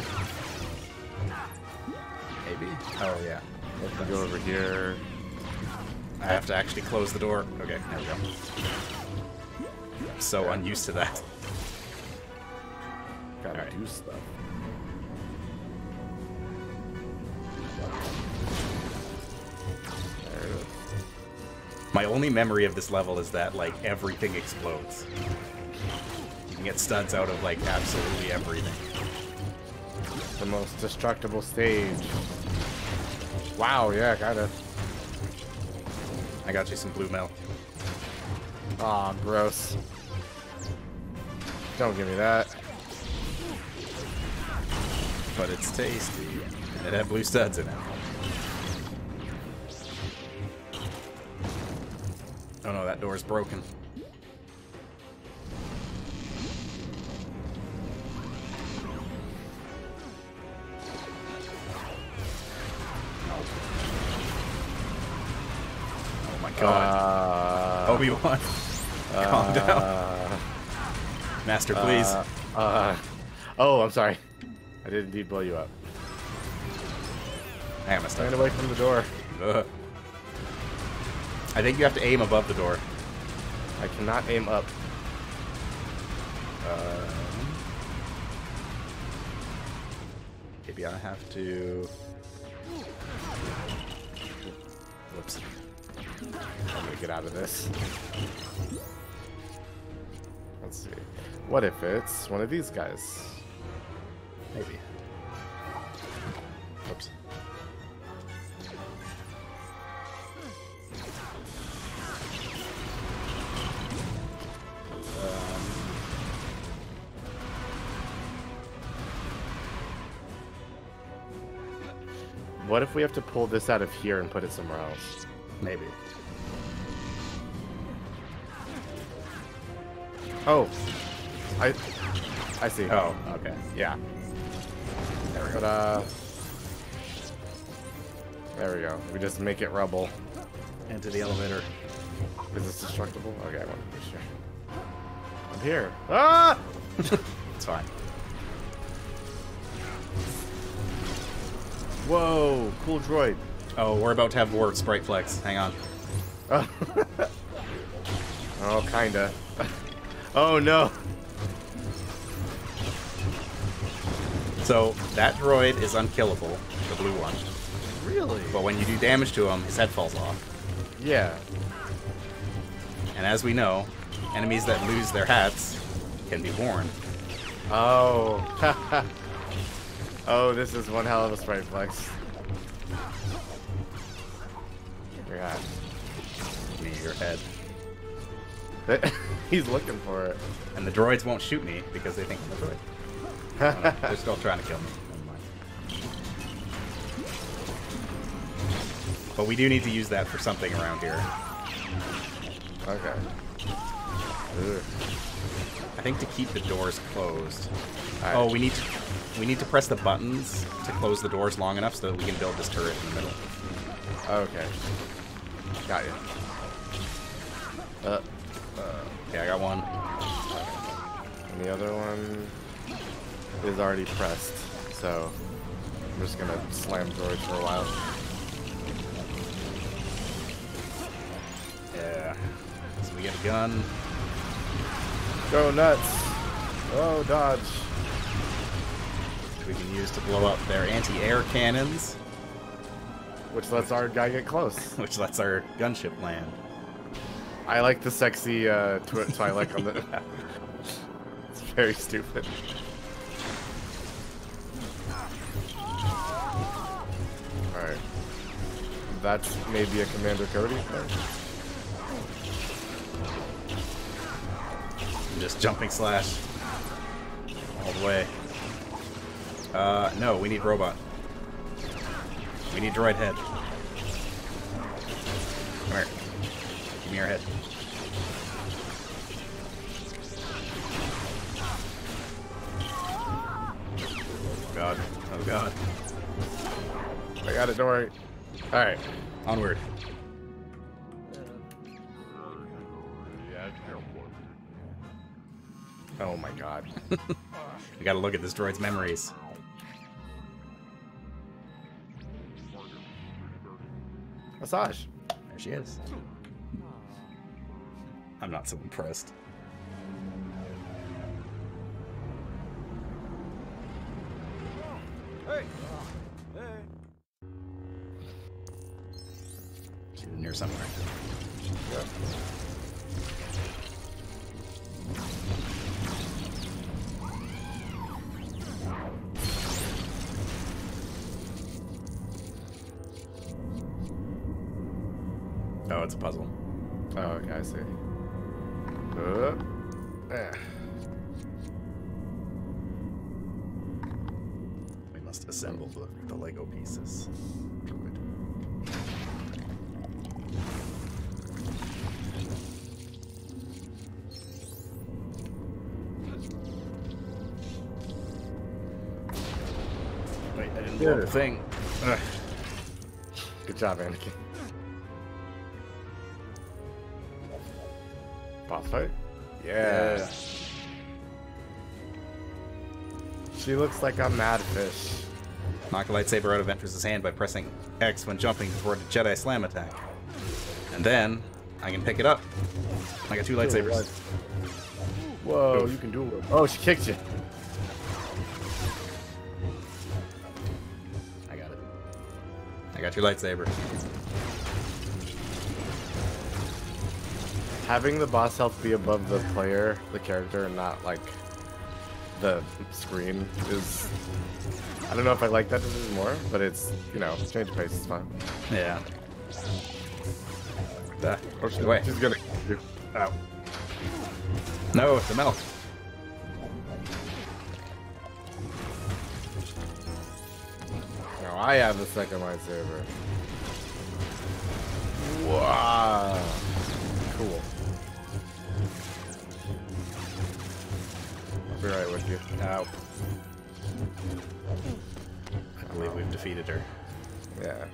maybe? Oh, yeah. If we go over here. I have to actually close the door. Okay, there we go. I'm so unused to that. Gotta Alright. do stuff. There it is. My only memory of this level is that, like, everything explodes. You can get stuns out of, like, absolutely everything. The most destructible stage. Wow, yeah, kinda. I got you some blue milk. Aw, gross. Don't give me that. But it's tasty. And it had blue studs in it. Oh no, that door's broken. Oh my god. Obi-Wan. Calm down. Master, please. Oh, I'm sorry. I did indeed blow you up. I messed Stand up. away from the door. Ugh. I think you have to aim above the door. I cannot aim up. Maybe I have to... Whoops. I'm gonna get out of this. Let's see. What if it's one of these guys? Maybe. Whoops. What if we have to pull this out of here and put it somewhere else? Maybe. Oh, I see. Oh, okay. Yeah. There we go. There we go. We just make it rubble. Into the elevator. Is this destructible? Okay, I want to be sure. I'm here. Ah! It's fine. Whoa, cool droid. Oh, we're about to have war with Sprite Flex. Hang on. Oh, kinda. Oh no. So, that droid is unkillable, the blue one. Really? But when you do damage to him, his head falls off. Yeah. And as we know, enemies that lose their hats can be worn. Oh. Oh, this is one hell of a sprite flex. Yeah. Me, your head. He's looking for it. And the droids won't shoot me because they think I'm a droid. Oh, no, they're still trying to kill me. Never mind. But we do need to use that for something around here. Okay. Ugh. I think to keep the doors closed. Alright. Oh, we need to press the buttons to close the doors long enough so that we can build this turret in the middle. Okay. Got you. Okay, I got one. And the other one is already pressed, so I'm just gonna slam droids for a while. Yeah. So we get a gun. Go nuts! Oh, dodge. Which we can use to blow up their anti-air cannons, Which lets our guy get close. which lets our gunship land. I like the sexy Twi'lek on the... It's very stupid. Alright. that's maybe a Commander Cody thing. Just jumping slash all the way. No, we need robot. We need droid head. Come here. Give me your head. Oh god. Oh god. I got it, don't worry. Alright. Onward. Oh my god. We gotta look at this droid's memories. Massage. There she is. I'm not so impressed. She's in here somewhere. Yeah. Oh, it's a puzzle. Oh, okay, I see. Eh. We must assemble the Lego pieces. Druid. Wait, I didn't blow up the thing. Ugh. Good job, Anakin. Boss fight? Yeah. She looks like a mad fish. Knock a lightsaber out of Ventress's hand by pressing X when jumping toward a Jedi slam attack. And then I can pick it up. I got two lightsabers. Whoa, Oof. you can do it. Oh, she kicked you. I got it. I got your lightsaber. Having the boss health be above the player, the character, and not like the screen is. I don't know if I like that decision more, but it's, you know, change of pace is fine. Yeah. Oh, she's, Away. she's gonna. Ow. No, it's the metal. Now I have the second lightsaber. Wow. Cool. I'll be right with you. Ow. I believe we've defeated her. Yeah.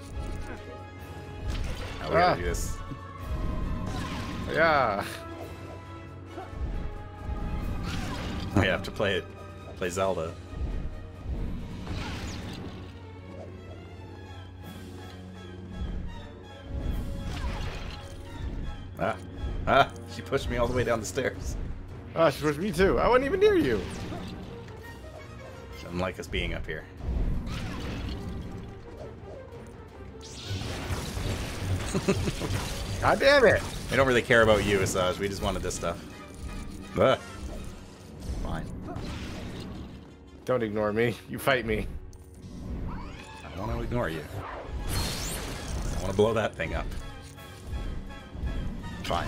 Now we gotta do this. Yeah. We have to play Zelda. She pushed me all the way down the stairs. Oh, she pushed me too. I wasn't even near you. She doesn't like us being up here. God damn it. We don't really care about you, Asajj. We just wanted this stuff. Fine. Don't ignore me. You fight me. I don't want to ignore you. I want to blow that thing up. Fine.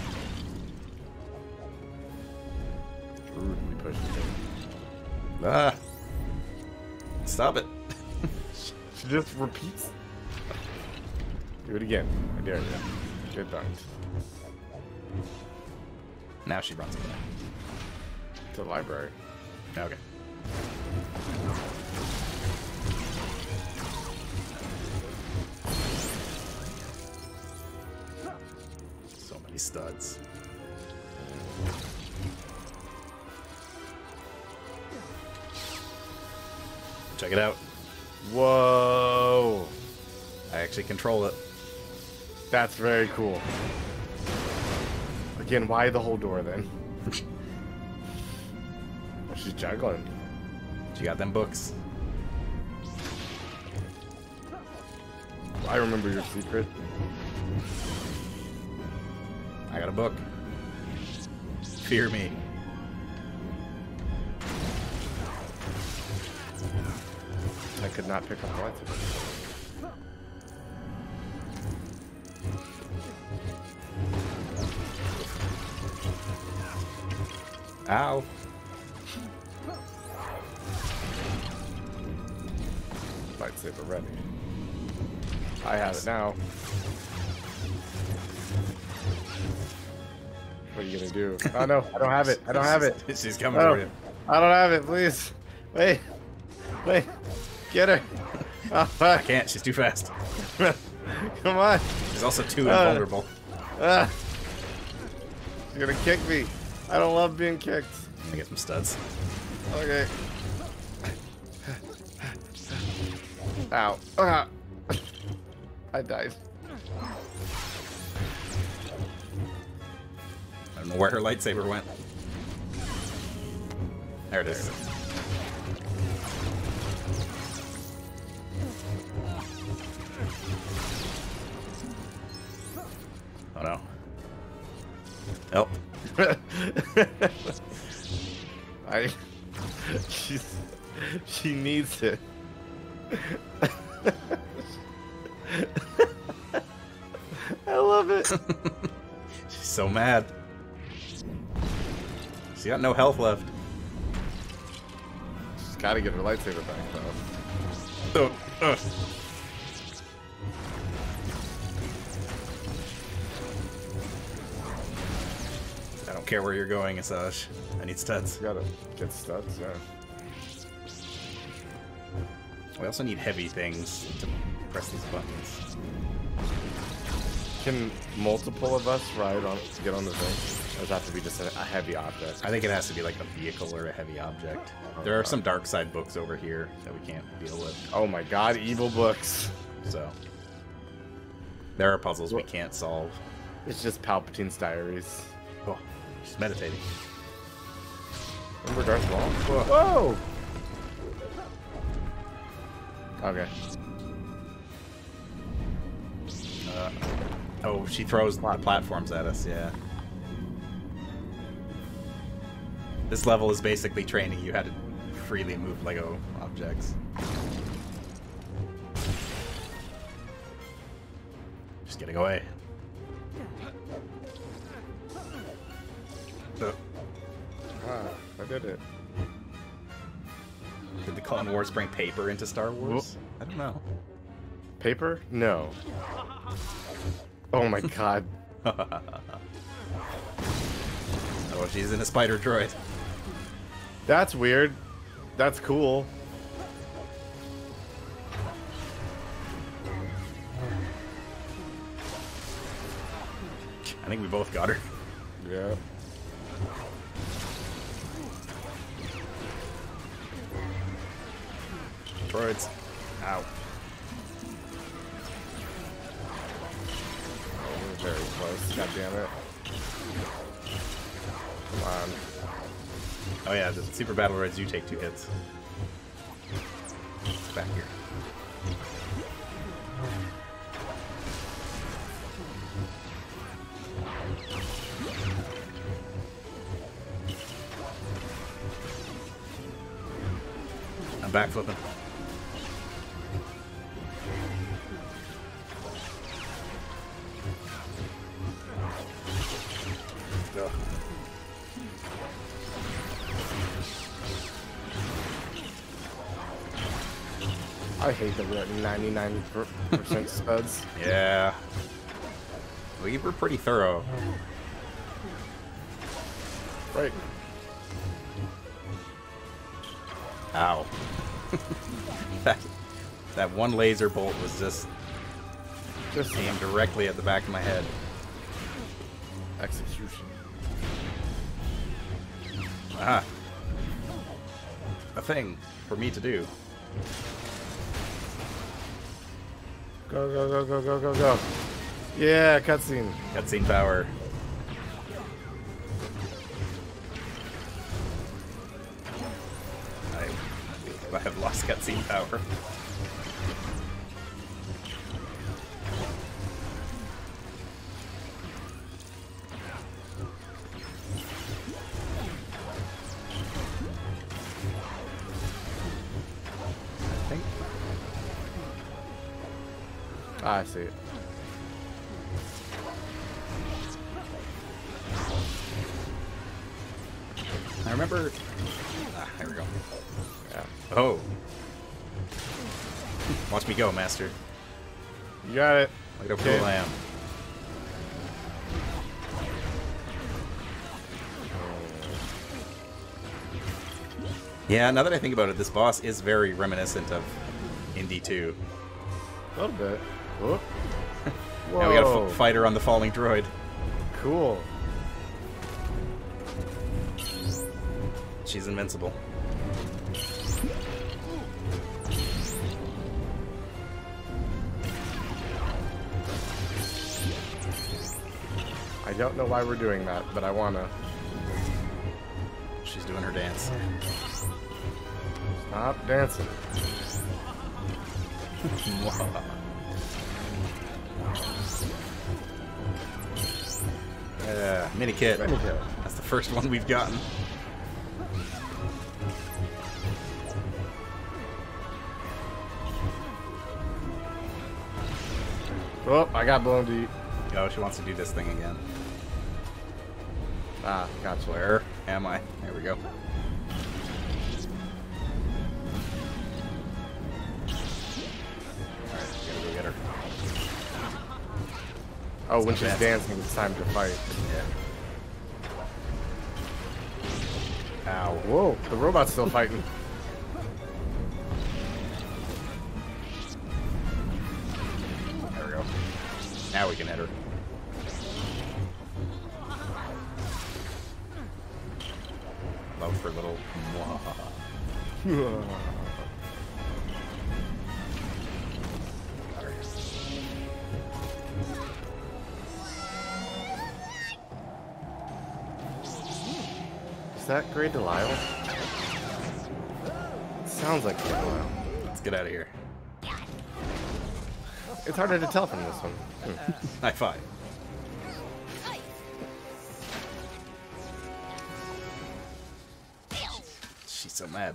Rudely pushed me. Stop it. She just repeats. Do it again. I dare you. Good don't. Now she runs away. To the library. Okay. So many studs. Check it out. Whoa. I actually control it. That's very cool. Again, why the whole door then? Oh, she's juggling. She got them books. I remember your secret. I got a book. Fear me. I could not pick up the lightsaber. Ow. Lightsaber ready. I have it now. What are you gonna do? Oh no, I don't have it. I don't have it. She's coming Oh, for you. I don't have it, please. Wait. Wait. Get her. Oh, I fuck. can't. She's too fast. Come on. She's also too invulnerable. Ah. She's gonna kick me. I don't love being kicked. I get some studs. Okay. Ow. Ah. I died. I don't know where her lightsaber went. There it is. Oh no. Oh. She needs it. I love it. She's so mad. She's got no health left. She's gotta get her lightsaber back though. Oh, I don't care where you're going, Asajj. I need studs. Gotta get studs, yeah. We also need heavy things to press these buttons. Can multiple of us ride on to get on the thing? Or does that have to be just a heavy object? I think it has to be like a vehicle or a heavy object. There are some dark side books over here that we can't deal with. Oh my god, evil books. So there are puzzles we can't solve. It's just Palpatine's diaries. Oh, she's meditating. Remember Darth Maul? Whoa! Okay. Oh, she throws the platforms at us, yeah. This level is basically training you how to freely move Lego objects. Just getting away. I did it. Did the Clone Wars bring paper into Star Wars? I don't know. Paper? No. Oh my god. Oh, she's in a spider droid. That's weird. That's cool. I think we both got her. Yeah. Droids. Ow. Oh, we're very close. God damn it. Come on. Oh yeah, the Super Battle Droids do take 2 hits. Back here. I'm backflipping. Ugh. I hate that we're at 99% studs. Yeah. We were pretty thorough. Right. Ow. that one laser bolt was just aimed directly at the back of my head. Execution. Ah. A thing for me to do. Go, go, go, go, go, go, go. Yeah, cutscene. Cutscene power. I have lost cutscene power. I think. Ah, I see it. I remember. There we go. Yeah. Oh. Watch me go, Master. You got it. Look at how cool I am. Yeah, now that I think about it, this boss is very reminiscent of Indie 2. A little bit. Whoa. Now we got a fighter on the falling droid. Cool. She's invincible. I don't know why we're doing that, but I wanna. She's doing her dance. Stop dancing. Mini kit. Mini kit. That's the first one we've gotten. Oh, I got blown deep. Oh, she wants to do this thing again. Ah, gotcha. Where am I? There we go. Alright, gotta go get her. Oh, when not she's bad. dancing, it's time to fight. Yeah. Ow. Whoa, the robot's still fighting. There we go. Now we can hit her. Love her little. Is that Grey Delisle? Sounds like Grey Delisle. Let's get out of here. It's harder to tell from this one. High five. She's so mad.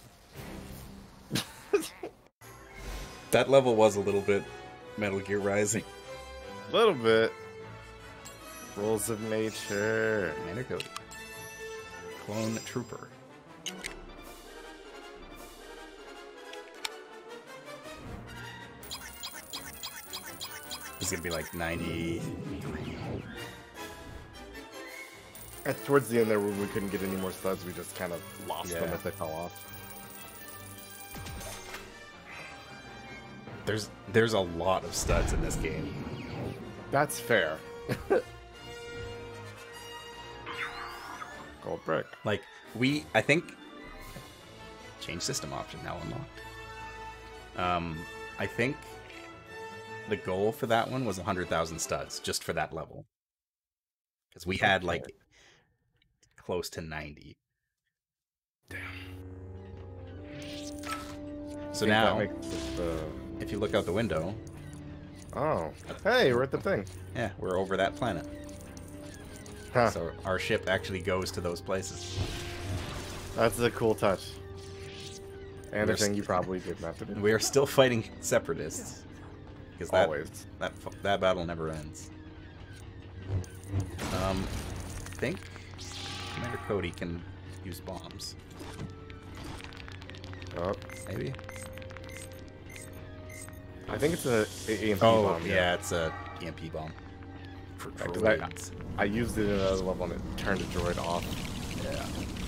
That level was a little bit Metal Gear Rising. A little bit. Rules of nature. Commander Cody. Clone Trooper. It's gonna be like 90. Towards the end there, when we couldn't get any more studs, we just kind of lost them Yeah. as they fell off. There's a lot of studs in this game. That's fair. Gold brick. Like, I think, change system option now unlocked. I think the goal for that one was 100,000 studs, just for that level. Because we had, like, close to 90. Damn. So Think now, that makes it, if you look out the window, oh, hey, we're at the thing. yeah, we're over that planet. Huh. So our ship actually goes to those places. That's a cool touch. And a We're thing you probably didn't have to do. We are still fighting separatists. Because Always. that battle never ends. I think Commander Cody can use bombs. Oh, Maybe? I think it's a EMP Oh, bomb. yeah, it's a EMP bomb. For 'cause droids. I used it in another level and it turned the droid off. Yeah.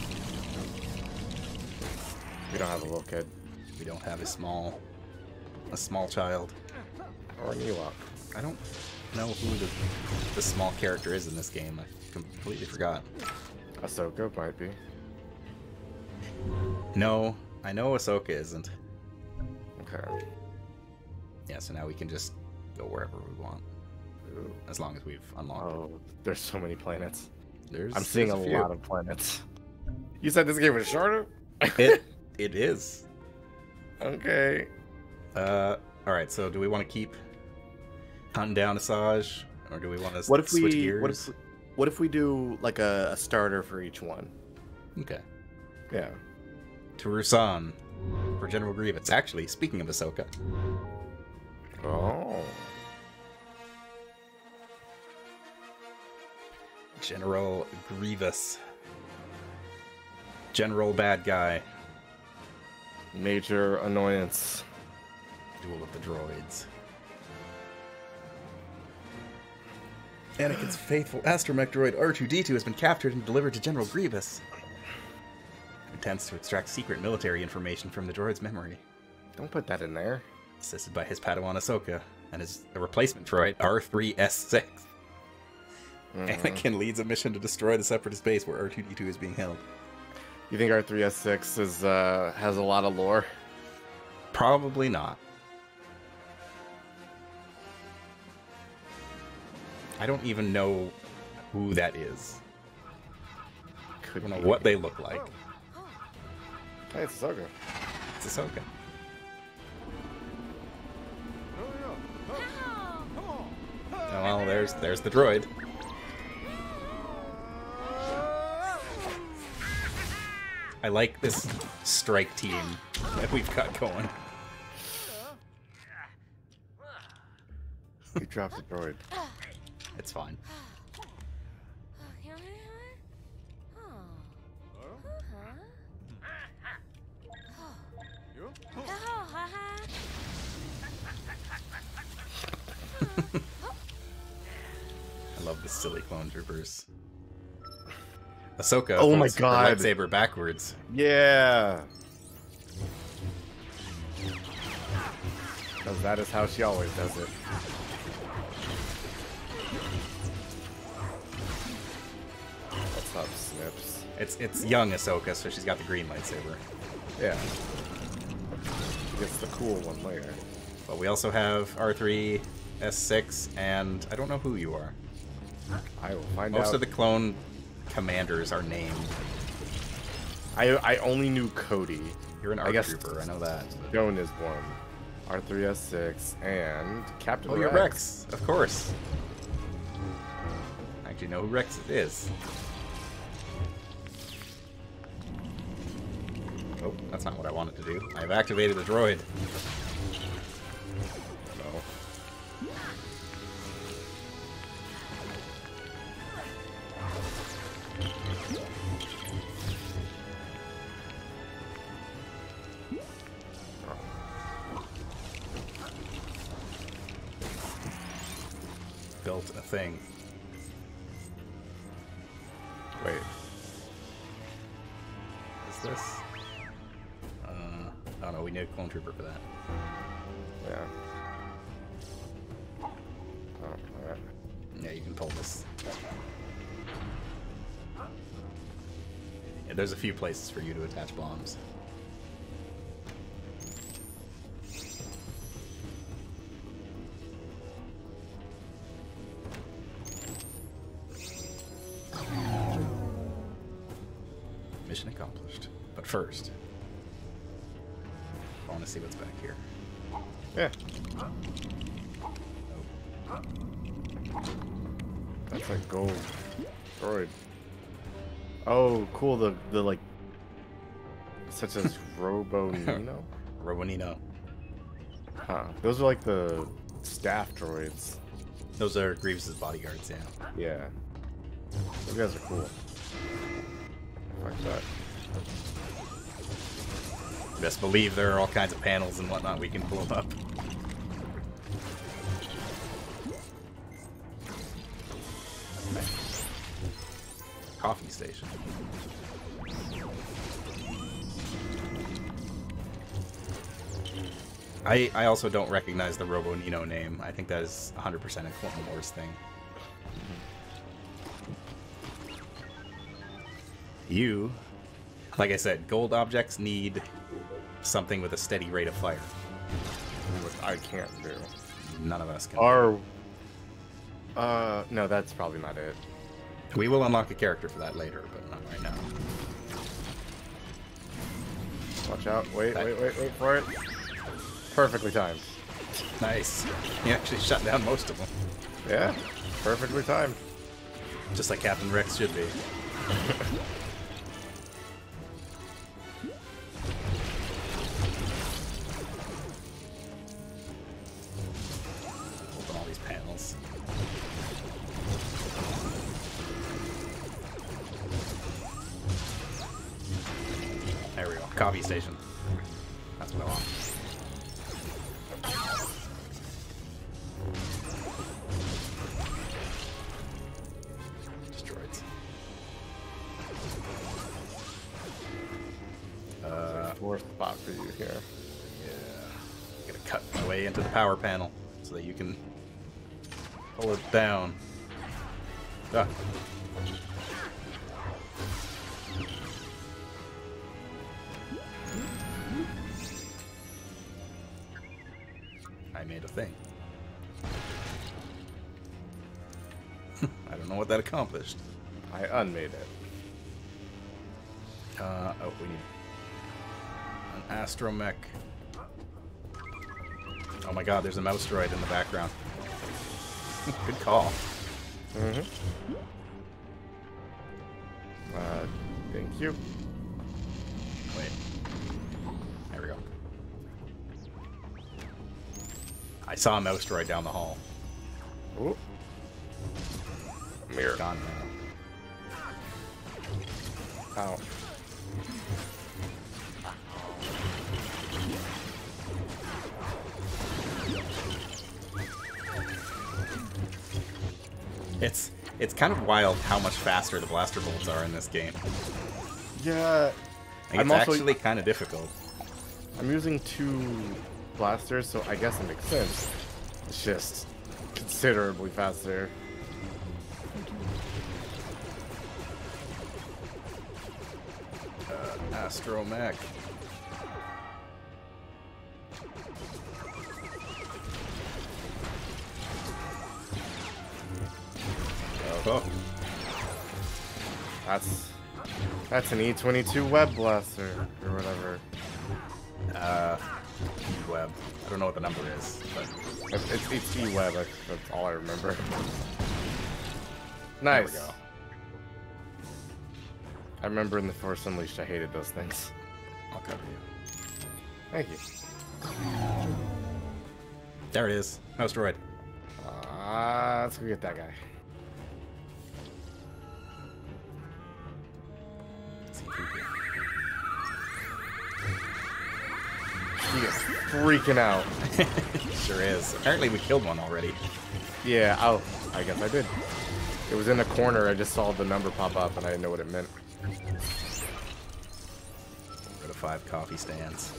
We don't have a little kid. We don't have a small child. Or an Ewok. I don't know who the small character is in this game. I completely forgot. Ahsoka might be. No, I know Ahsoka isn't. Okay. Yeah, so now we can just go wherever we want. Ooh. As long as we've unlocked it. Oh, there's so many planets. There's, I'm seeing there's a few. lot of planets. You said this game was shorter? It is. Okay. Alright, so do we want to keep hunting down Asajj? Or do we want to What if switch we gears? what if we do like a starter for each one? Okay. Yeah. To Rusan for General Grievous. Actually, speaking of Ahsoka, Oh. General Grievous. General bad guy. Major annoyance. Duel of the Droids. Anakin's faithful astromech droid R2-D2 has been captured and delivered to General Grievous, who intends to extract secret military information from the droid's memory. Don't put that in there. Assisted by his Padawan Ahsoka and his replacement droid R3-S6. Anakin leads a mission to destroy the Separatist base where R2-D2 is being held. You think R3-S6 is has a lot of lore? Probably not. I don't even know who that is. I don't know what they look like. Hey, it's Ahsoka. It's Ahsoka. Oh, well, there's the droid. I like this strike team that we've got going. You dropped the droid. It's fine. I love the silly clone troopers. Ahsoka Oh my holds her God. lightsaber backwards. Yeah. Because that is how she always does it. What's up, Snips? It's young Ahsoka, so she's got the green lightsaber. Yeah. She gets the cool one later. But we also have R3, S6, and I don't know who you are. I will find out. Most of the clone commanders are named. I only knew Cody. You're an I guess ARC trooper, I know that. Joan is one. R3-S6 and Captain Oh, Rex. you're Rex, of course. I actually know who Rex is. Oh, that's not what I wanted to do. I've activated the droid. No. Built a thing. Wait. Is this? Oh no, we need a clone trooper for that. Yeah. Oh, alright. Yeah, you can pull this. Yeah, there's a few places for you to attach bombs. Mission accomplished. But first, I want to see what's back here. Yeah. That's like gold. Droid. Oh, cool. The like, such as Robo Nino? Robonino. Huh. Those are like the staff droids. Those are Grievous's bodyguards, yeah. Yeah. Those guys are cool. Like that. Best believe there are all kinds of panels and whatnot we can pull them up. Coffee station. I also don't recognize the Robo Nino name. I think that is 100% a Clone Wars thing. You, like I said, gold objects need something with a steady rate of fire. Which I can't do. None of us can. No, that's probably not it. We will unlock a character for that later, but not right now. Watch out. Wait for it. Perfectly timed. Nice. You actually shut down most of them. Yeah, perfectly timed. Just like Captain Rex should be. Open all these panels. coffee station. That's what I want. Destroyed. Fourth spot for you here. Yeah. I'm gonna cut my way into the power panel so that you can pull it down. Ah. I made a thing. I don't know what that accomplished. I unmade it. Oh, we need an astromech. Oh my god, there's a mouse droid in the background. Good call. Mm-hmm. Thank you. Wait. There we go. I saw a mouse droid down the hall. Ooh. Mirror. Gone now. Ow. It's kind of wild how much faster the blaster bolts are in this game. Yeah. Like, it's actually kind of difficult. I'm using 2 blasters, so I guess it makes sense. It's just considerably faster. Astromech. Oh. That's an E22 web blaster or whatever. E-web. I don't know what the number is, but It's E-web. That's all I remember. there Nice. we go. I remember in the Force Unleashed, I hated those things. I'll cover you. Thank you. There it is. Mouse droid. Let's go get that guy. He is freaking out. Sure is. Apparently we killed one already. Yeah, I guess I did. It was in the corner. I just saw the number pop up, and I didn't know what it meant. Go to 5 coffee stands.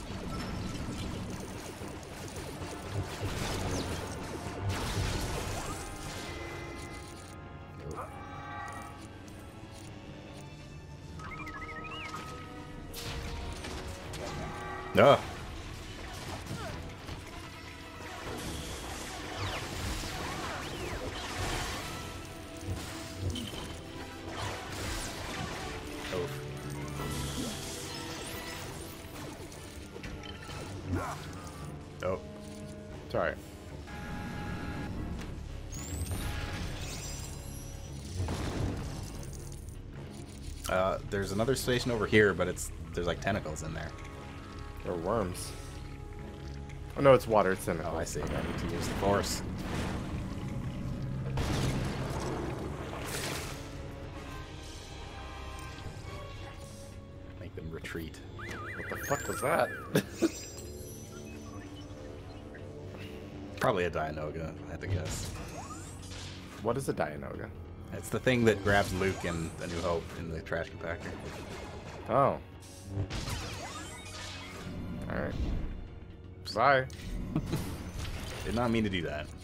No. Oh. Sorry. There's another station over here, but there's like tentacles in there. Or worms. Oh no, it's water. It's in it. Oh, I see. I need to use the force. Make them retreat. What the fuck was that? Probably a Dianoga, if I had to guess. What is a Dianoga? It's the thing that grabs Luke in A New Hope in the trash compactor. Oh. Alright. Bye. Did not mean to do that.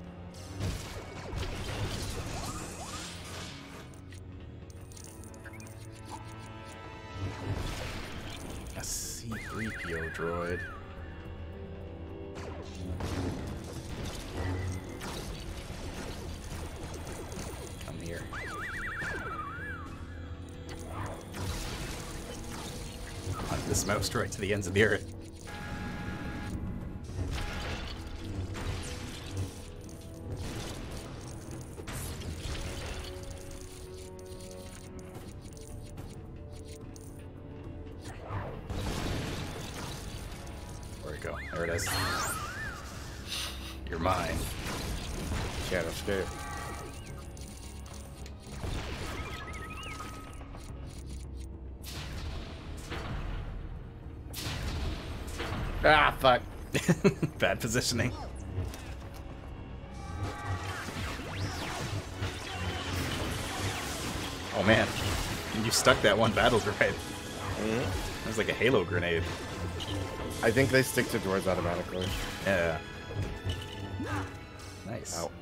A C-3PO droid. Come here. Hunt this mouse droid to the ends of the earth. Where'd it go? There it is. You're mine. Can't escape. Ah, fuck. Bad positioning. Oh man, you stuck that one battle grenade. It was like a Halo grenade. I think they stick to doors automatically. Yeah. Nice. Ow.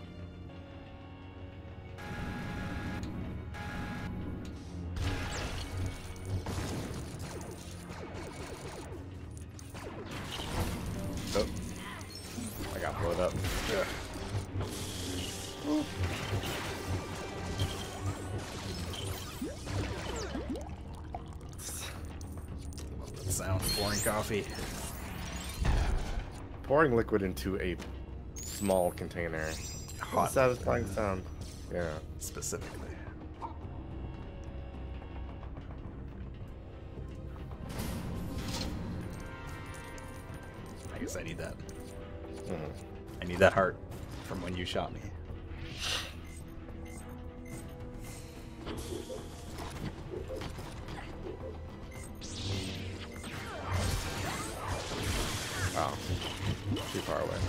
Oh. I got blown up. Yeah. That sound of pouring coffee. Pouring liquid into a small container. Hot. Satisfying sound. Yeah. Specifically. I guess I need that. I need that heart from when you shot me. Wow. Too far away.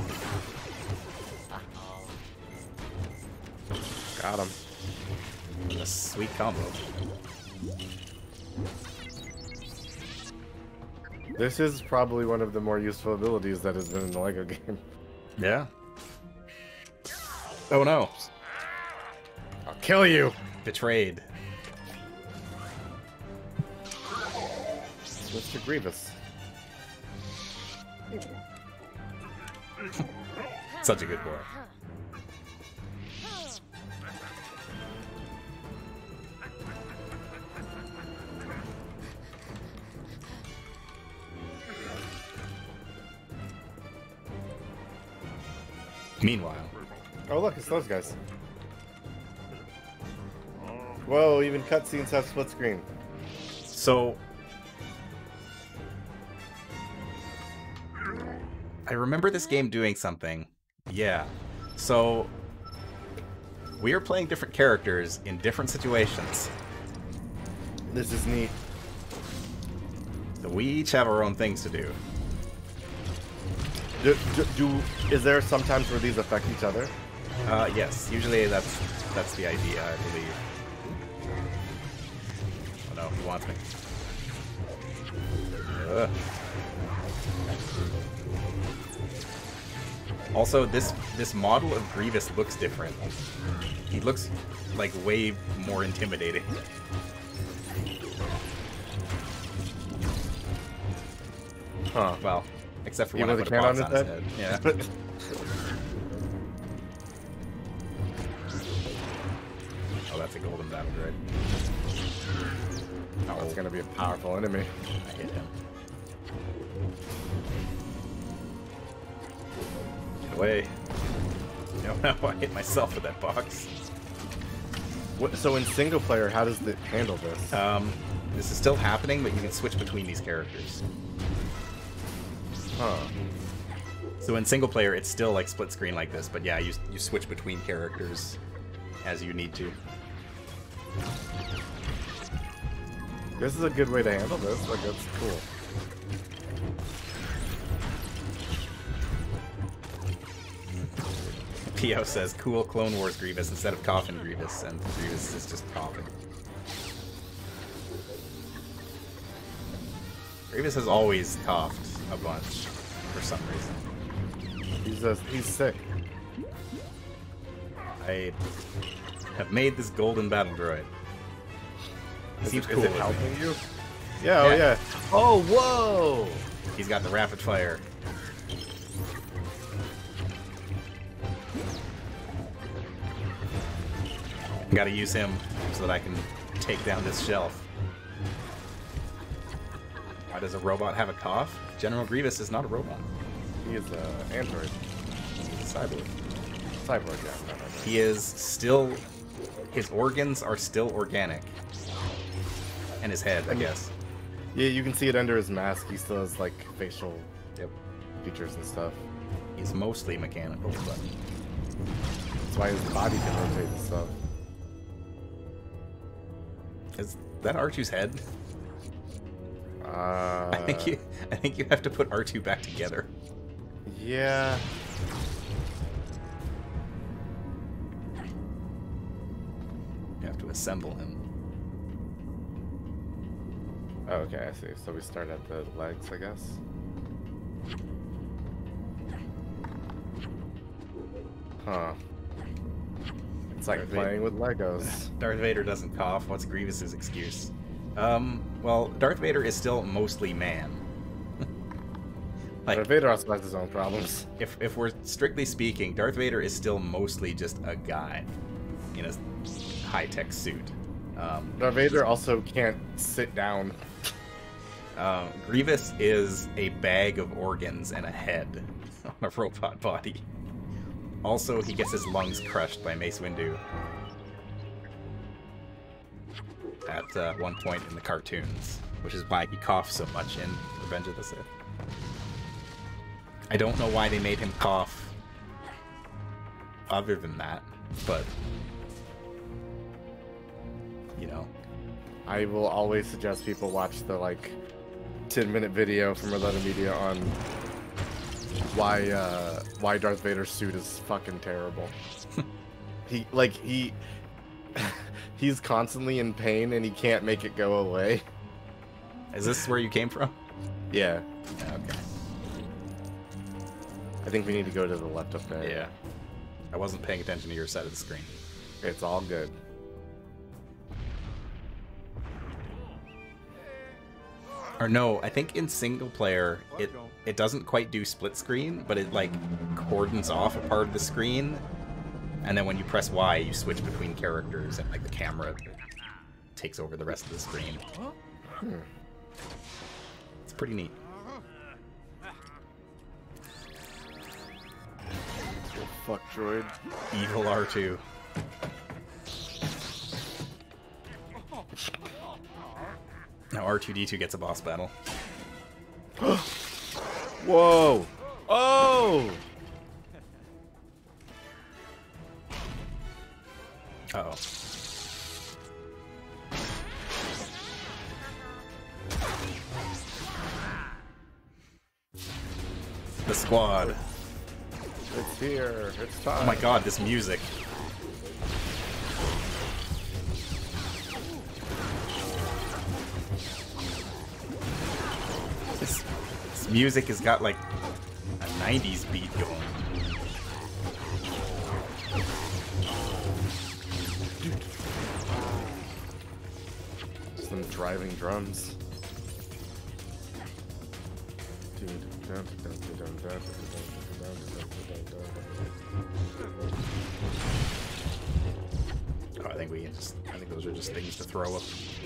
Got him. A sweet combo. This is probably one of the more useful abilities that has been in the Lego game. Yeah. Oh no. I'll kill you! Betrayed. Mr. Grievous. Such a good boy. Meanwhile, Oh look, it's those guys. Whoa, even cutscenes have split screen. so I remember this game doing something. Yeah. So we are playing different characters in different situations. This is neat. So we each have our own things to do. Is there sometimes where these affect each other? Yes, usually that's the idea, I believe. Oh no, he wants me. Ugh. Also, this model of Grievous looks different. He looks like way more intimidating. Huh. Well, except for You when I with put a a can box on on his his head. Yeah. Oh, that's a golden battle grid. Oh, it's gonna be a powerful enemy. I hit him. Get away. No, I hit myself with that box. So in single player, how does it handle this? This is still happening, but you can switch between these characters. Huh. So in single player, it's still like split screen like this, but yeah, you switch between characters as you need to. This is a good way to handle this. Like, that's cool. Pio says, cool Clone Wars Grievous instead of Coffin Grievous, and Grievous is just Coffin. Grievous has always coughed a bunch for some reason. He's sick. I have made this golden battle droid. He seems cool. Is it with helping me. you? Yeah, oh yeah. Oh, whoa! He's got the rapid fire. Gotta use him so that I can take down this shelf. Why does a robot have a cough? General Grievous is not a robot. He is an android. He's a cyborg. Cyborg, yeah. He is still... His organs are still organic. And his head, I guess. Yeah, you can see it under his mask. He still has, like, facial Yep. features and stuff. He's mostly mechanical, but... That's why his body can rotate and stuff. Is that R2's head? I think you have to put R2 back together. Yeah. You have to assemble him. Oh, okay, I see. So we start at the legs, I guess. Huh. It's like playing with Legos. Darth Vader doesn't cough. What's Grievous's excuse? Well, Darth Vader is still mostly man. Darth Vader also has his own problems. If we're strictly speaking, Darth Vader is still mostly just a guy in a high-tech suit. Darth Vader also can't sit down. Grievous is a bag of organs and a head on a robot body. Also, he gets his lungs crushed by Mace Windu at one point in the cartoons, which is why he coughs so much in Revenge of the Sith. I don't know why they made him cough other than that, but, you know. I will always suggest people watch the, 10-minute video from Relata Media on why Darth Vader's suit is fucking terrible. He's constantly in pain and he can't make it go away. Is this where you came from? Yeah. Okay. I think we need to go to the left up there. Yeah. I wasn't paying attention to your side of the screen. It's all good. Or no, I think in single player it doesn't quite do split screen, but it cordons off a part of the screen, and then when you press Y, you switch between characters, and the camera takes over the rest of the screen. It's pretty neat. Oh, fuck, droid. Evil R2. Now R2-D2 gets a boss battle. Whoa! Oh! Uh-oh. The squad. It's here. It's time. Oh my god, this music. This music has got a 90s beat going. Some driving drums. Oh, I think those are just things to throw up.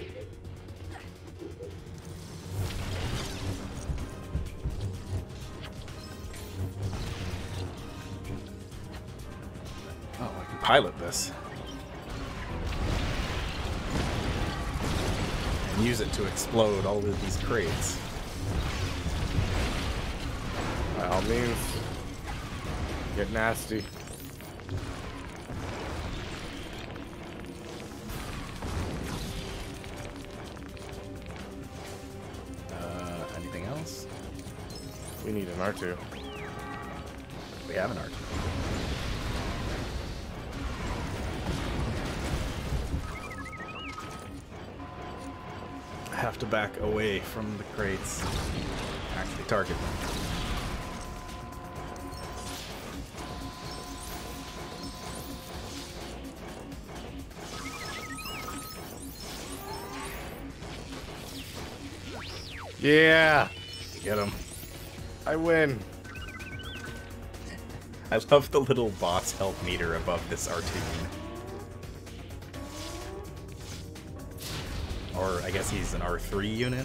Oh, I can pilot this. And use it to explode all of these crates. By all means, get nasty. Anything else? We need an R2. We have an R2. I have to back away from the crates. Actually target them. Yeah! Get him. I win. I love the little boss health meter above this R2. Or I guess he's an R3 unit.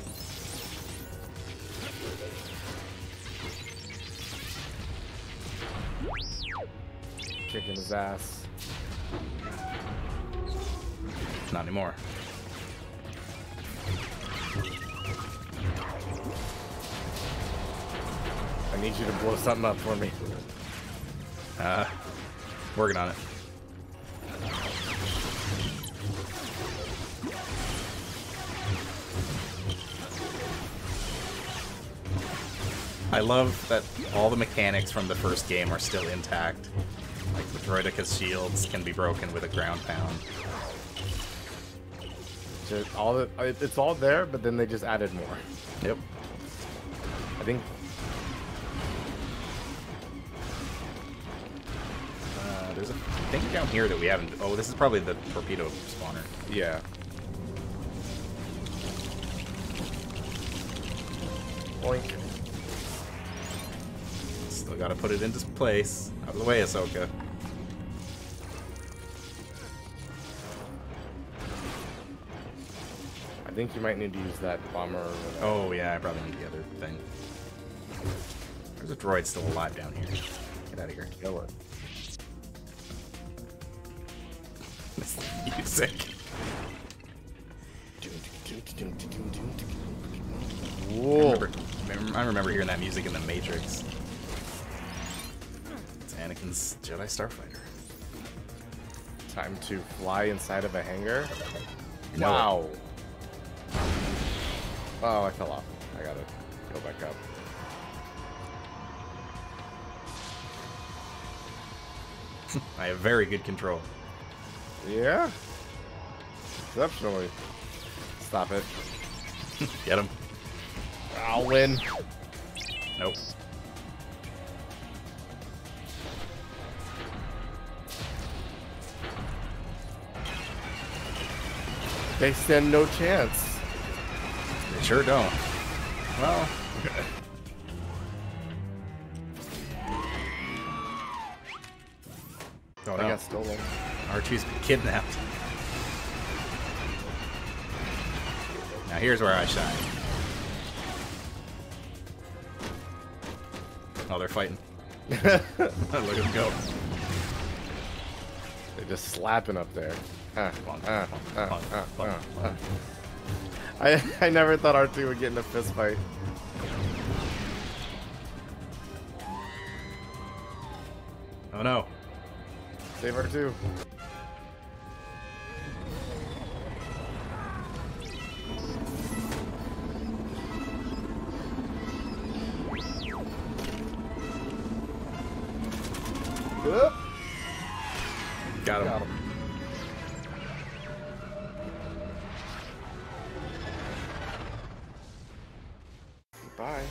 Kicking his ass. Not anymore. I need you to blow something up for me. Working on it. I love that all the mechanics from the first game are still intact. Like the Droideca's shields can be broken with a ground pound. It's all there, but then they just added more. Yep. I think. There's a thing down here that we haven't... Oh, this is probably the torpedo spawner. Yeah. Boink. Still gotta put it into place. Out of the way, Ahsoka. I think you might need to use that bomber. Or whatever. Oh, yeah, I probably need the other thing. There's a droid still alive down here. Get out of here. Kill it. This music. Whoa. I remember hearing that music in The Matrix. It's Anakin's Jedi Starfighter. Time to fly inside of a hangar. No. Wow. Oh, I fell off. I gotta go back up. I have very good control. Yeah. Exceptionally. Stop it. Get him. I'll win. Nope. They stand no chance. They sure don't. Well... Oh, I no. got stolen. R2's been kidnapped. Now here's where I shine. Oh, they're fighting. Look at them go. They're just slapping up there. Bonk, bonk, bonk, bonk. I never thought R2 would get in a fist fight. Oh no. Save R2. Yep. Got him. Got him. Bye.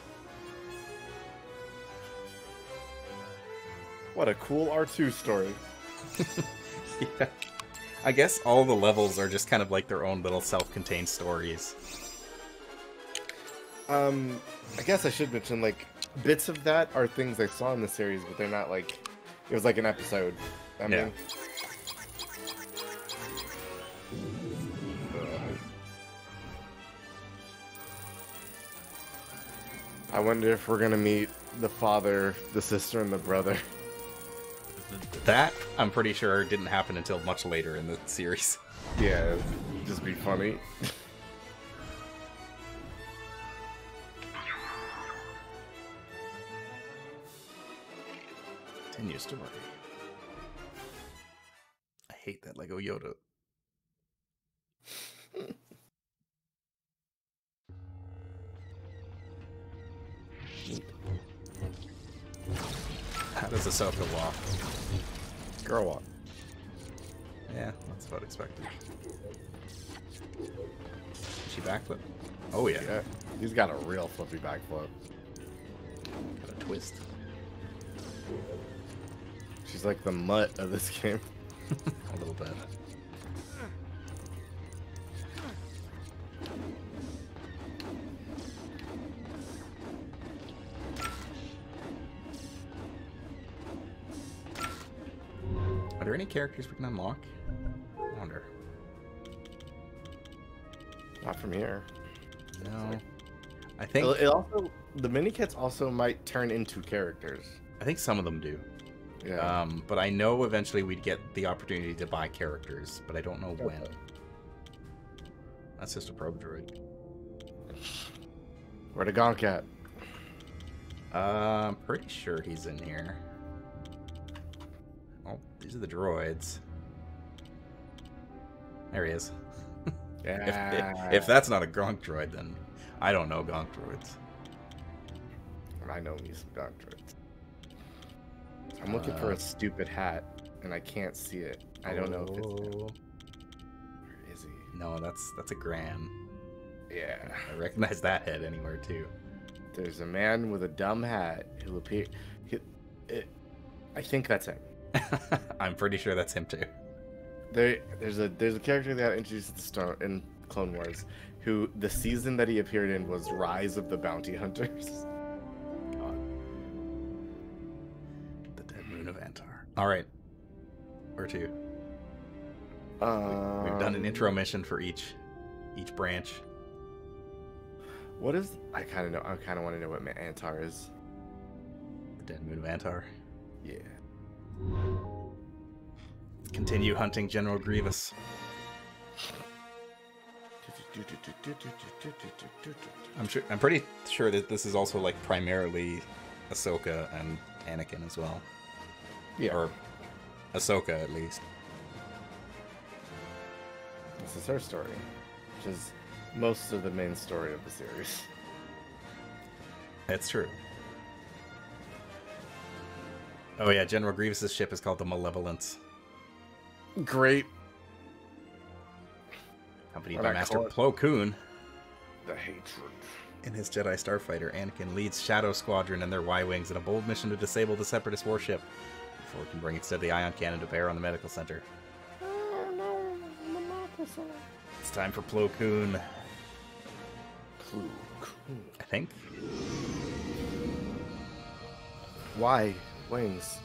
What a cool R2 story. Yeah. I guess all the levels are just kind of like their own little self-contained stories. I guess I should mention, like, bits of that are things I saw in the series, but they're not like, it was like an episode. I mean, I wonder if we're gonna meet the father, the sister, and the brother. That, I'm pretty sure, didn't happen until much later in the series. Yeah, it'd just be funny. Continue story. I hate that Lego Yoda. How does Ahsoka walk? Girl walk. Yeah, that's about expected. Is she backflip? Oh yeah. Yeah, he's got a real flippy backflip. Got a twist. She's like the mutt of this game. A little bit. Are there any characters we can unlock? I wonder. Not from here. No. I think It also, the mini kits also might turn into characters. I think some of them do. Yeah. But I know eventually we'd get the opportunity to buy characters, but I don't know when. That's just a probe droid. Where the Gonk at? I'm pretty sure he's in here. Oh, these are the droids. There he is. Yeah. If that's not a Gonk droid, then I don't know Gonk droids. I know me some dark droids. I'm looking for a stupid hat, and I can't see it. I don't know if it's him. Where is he? No, that's a Gran. Yeah. I recognize that head anywhere too. There's a man with a dumb hat who appear. I think that's him. I'm pretty sure that's him too. There's a character that got introduced at the start in Clone Wars, who the season that he appeared in was Rise of the Bounty Hunters. God. The Dead Moon of Antar. All right. Where to? We've done an intro mission for each branch. What is? I kind of know. I kind of want to know what Antar is. The Dead Moon of Antar. Yeah. Continue hunting General Grievous. I'm pretty sure that this is also like primarily Ahsoka and Anakin as well. Yeah. Or Ahsoka at least. This is her story, which is most of the main story of the series. That's true. Oh yeah, General Grievous's ship is called the Malevolence. Great. Accompanied by Master Plo Koon. The hatred. In his Jedi Starfighter, Anakin leads Shadow Squadron and their Y-Wings in a bold mission to disable the Separatist warship before it can bring its deadly ion cannon to bear on the medical center. Oh no, the medical center. It's time for Plo Koon. Plo Koon. I think. Why wings?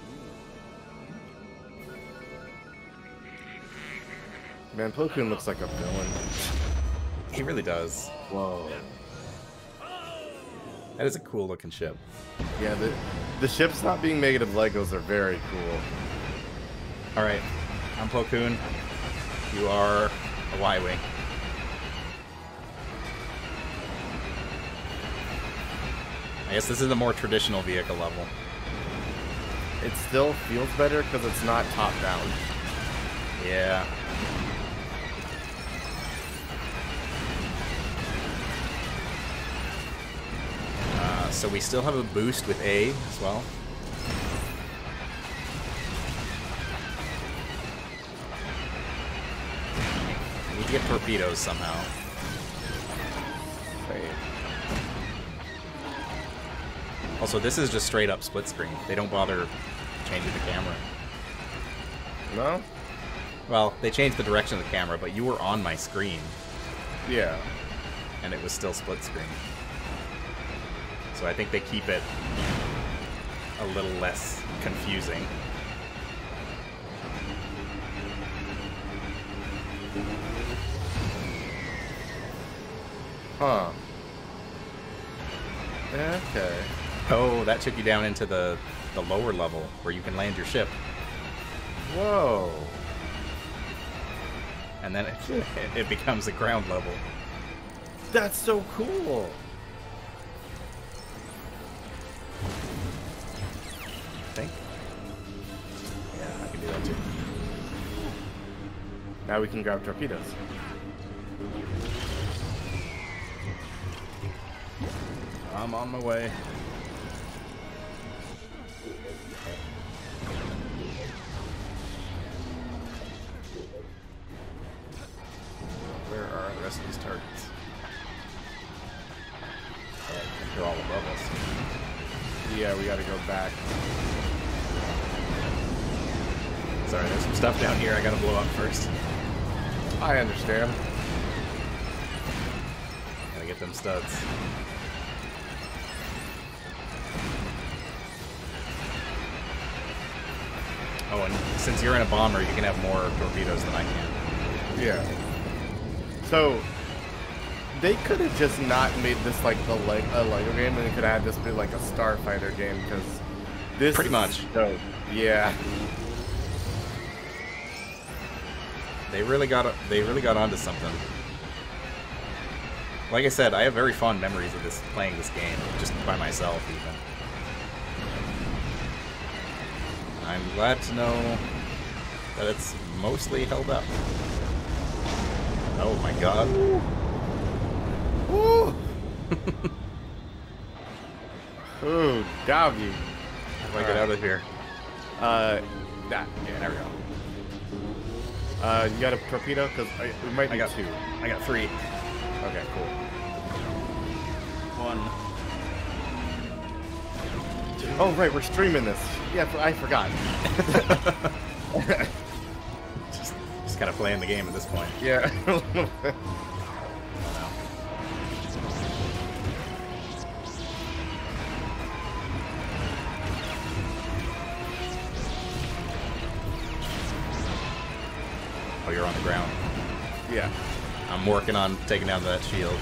Man, Plo Koon looks like a villain. He really does. Whoa. That is a cool looking ship. Yeah, the ships not being made of Legos are very cool. Alright, I'm Plo Koon. You are a Y-Wing. I guess this is a more traditional vehicle level. It still feels better because it's not top down. Yeah. So we still have a boost with A as well. We need to get torpedoes somehow. Also, this is just straight up split screen. They don't bother changing the camera. No? Well, they changed the direction of the camera, but you were on my screen. Yeah. And it was still split screen. So I think they keep it a little less confusing. Huh. Okay. Oh, that took you down into the lower level where you can land your ship. Whoa. And then it becomes a ground level. That's so cool. I think. Yeah, I can do that too. Now we can grab torpedoes. I'm on my way. Where are the rest of these targets? They're all above us. Yeah, we gotta go back. Sorry, there's some stuff down here I gotta blow up first. I understand. Gotta get them studs. Oh, and since you're in a bomber, you can have more torpedoes than I can. Yeah. So they could have just not made this like a Lego game, and they could have had this be like a Starfighter game because this pretty much. Dope. Yeah. They really got onto something. Like I said, I have very fond memories of this playing this game, just by myself even. I'm glad to know that it's mostly held up. Oh my god. Woo. Ooh, doggy. How do I get out of here? That. Yeah, there we go. You got a torpedo? Because we might need two. I got 3. Okay, cool. 1. Oh, right, we're streaming this. Yeah, I forgot. Just kind of playing the game at this point. Yeah. Oh, you're on the ground. Yeah. I'm working on taking down that shield.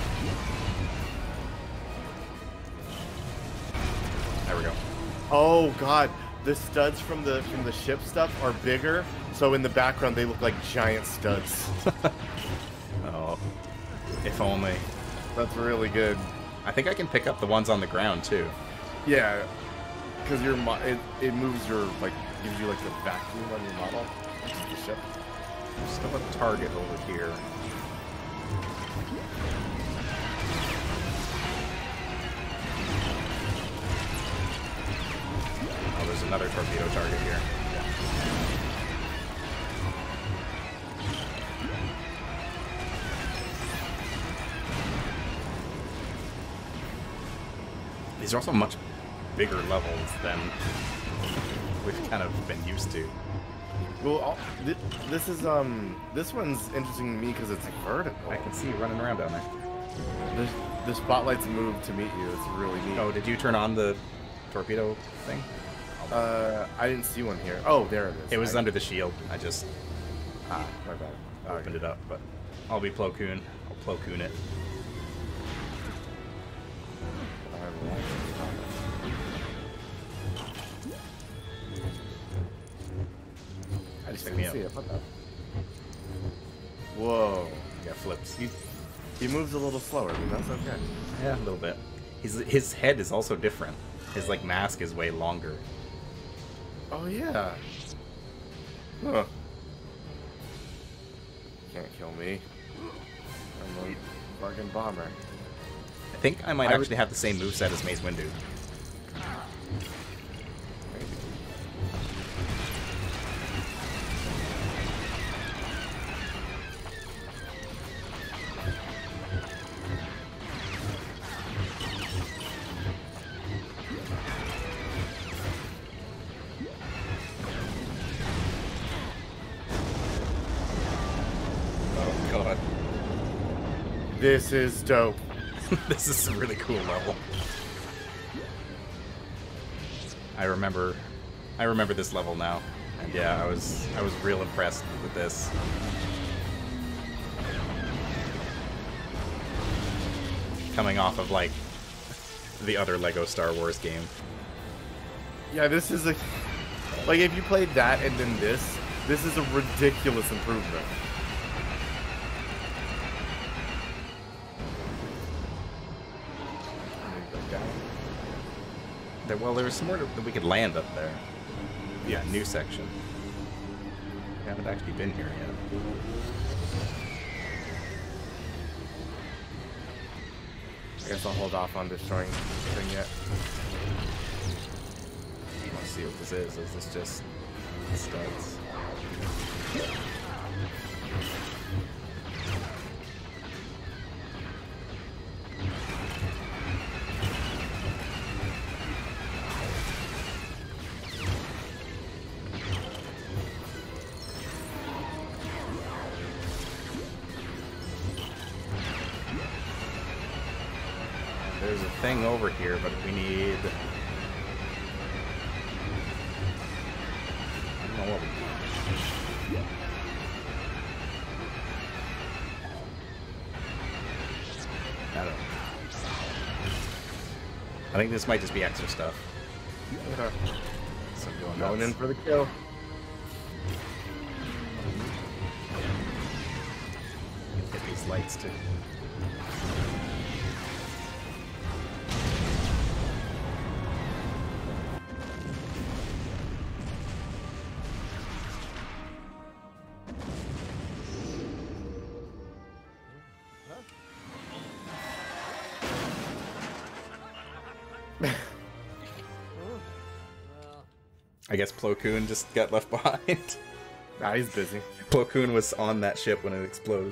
There we go. Oh god, the studs from the ship stuff are bigger, so in the background they look like giant studs. Oh, if only. That's really good. I think I can pick up the ones on the ground too. Yeah, because it moves your gives you like the vacuum on your model, which is the ship. Still a target over here. Oh, there's another torpedo target here. These are also much bigger levels than we've kind of been used to. Well, this one's interesting to me because it's vertical. I can see you running around down there. The spotlights move to meet you. It's really neat. Oh, did you turn on the torpedo thing? I didn't see one here. Oh, there it is. It was under the shield. I just my bad. opened it up, but I'll be Plo Koon. I'll Plo Koon it. I just Pick didn't me see up. it. What the? Whoa. Yeah, flips. He moves a little slower. I mean, that's okay. Yeah, a little bit. His head is also different. His mask is way longer. Oh yeah. Huh. Can't kill me. I'm a fucking bomber. I think I might actually have the same moveset as Mace Windu. Oh god. This is dope. This is a really cool level. I remember this level now. And yeah, I was real impressed with this. Coming off of like the other Lego Star Wars game. Yeah, this is if you played that and then this is a ridiculous improvement. Well, there was somewhere that we could land up there. Yeah, new section. We haven't actually been here yet. I guess I'll hold off on destroying the thing yet. I want to see what this is. Is this just studs? There's a thing over here, but we need... I don't know what we need. I don't know. I think this might just be extra stuff. Okay. So I'm Going in for the kill. Hit these lights too. I guess Plo Koon just got left behind. Nah, he's busy. Plo Koon was on that ship when it exploded.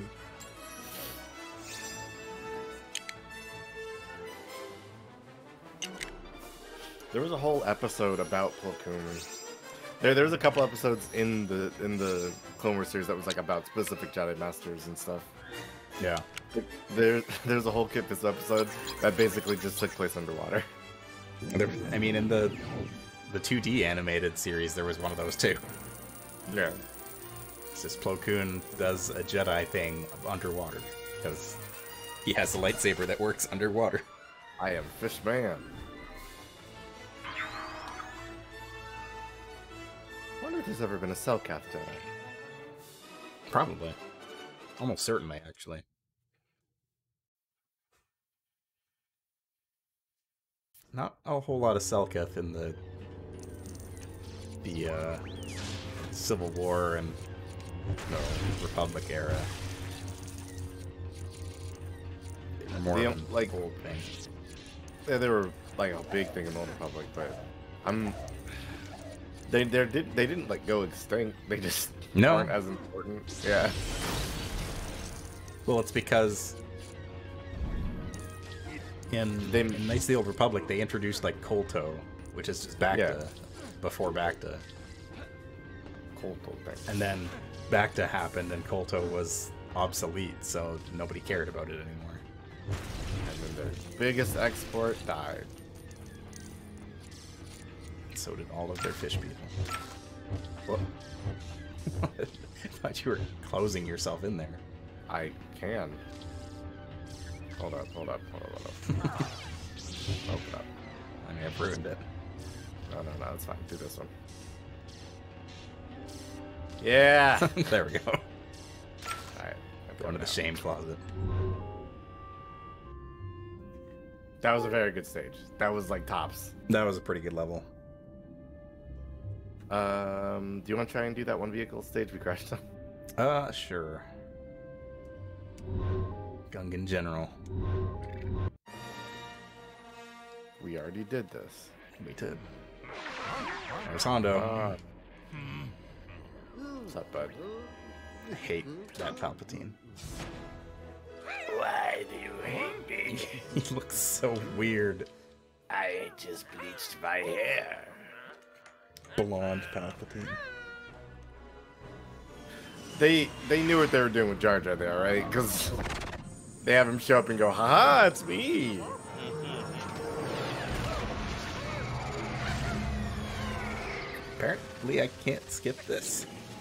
There was a whole episode about Plo Koon. There's a couple episodes in the Clone Wars series that was like about specific Jedi Masters and stuff. Yeah. There's a whole Kit Fisto episode that basically just took place underwater. I mean, in the 2D animated series, there was one of those too. Yeah. It's just Plo Koon does a Jedi thing underwater because he has a lightsaber that works underwater. I am Fishman. I wonder if there's ever been a Selkath Jedi. Probably. Almost certainly, actually. Not a whole lot of Selkath in the Civil War and the Republic era. More The, of an like- old thing. Yeah, they were like a big thing in the Old Republic, but they didn't like go extinct. They just No. weren't as important. Yeah. Well, it's because in Knights of the Old Republic they introduced like Kolto, which is just Bacta before Bacta. Kolto thing. And then Bacta happened and Kolto was obsolete, so nobody cared about it anymore. And then their biggest export died. So did all of their fish people. Whoa. I thought you were closing yourself in there. I can. Hold up. Open up. I mean, I've ruined it. No, it's fine. Do this one. Yeah! There we go. Alright. Going to the shame closet. That was a very good stage. That was like tops. That was a pretty good level. Do you want to try and do that one vehicle stage we crashed on? Sure. Gungan General. We already did this. We did. There's Hondo. What's up, bud? I hate that Palpatine. Why do you hate me? He looks so weird. I just bleached my hair. Blonde Palpatine. They knew what they were doing with Jar Jar there, right? Because they have him show up and go, haha, it's me. Apparently I can't skip this.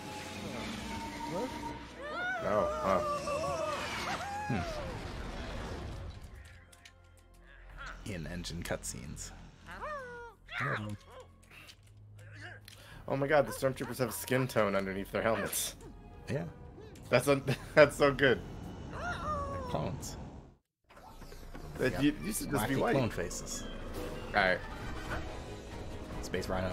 No, huh. In-engine cutscenes. Oh my god, the stormtroopers have skin tone underneath their helmets. Yeah, That's so good. they're clones. That you used to just be Wacky white. clone faces. Alright. Space Rhino.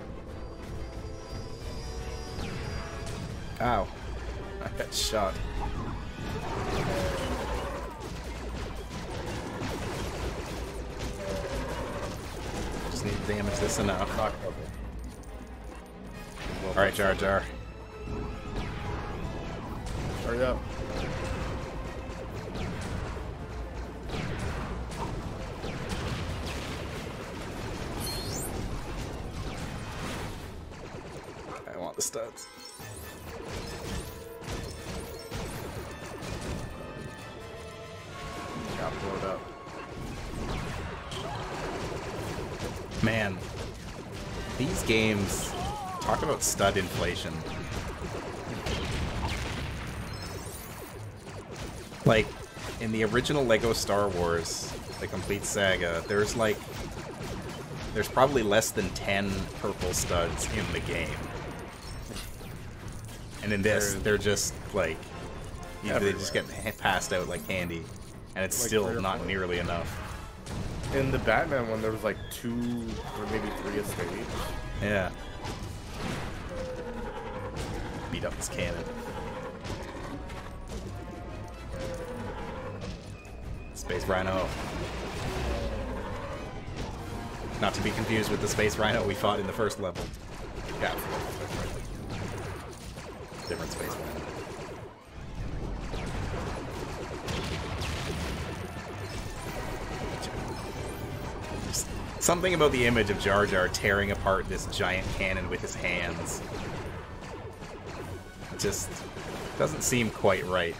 Ow. I got shot. Just need to damage this enough. Alright, Jar Jar. Hurry up. I want the studs. Got blown up. Man, these games, talk about stud inflation. Like, in the original Lego Star Wars, the complete saga, there's probably less than 10 purple studs in the game. And in this, they're just like, they just get passed out like candy. And it's Like still 3 or not 4. nearly enough. In the Batman one, there was like 2 or maybe 3 a stage. Yeah. Beat up this cannon. Space Rhino. Not to be confused with the Space Rhino we fought in the first level. Yeah. Different space. Just something about the image of Jar Jar tearing apart this giant cannon with his hands just doesn't seem quite right.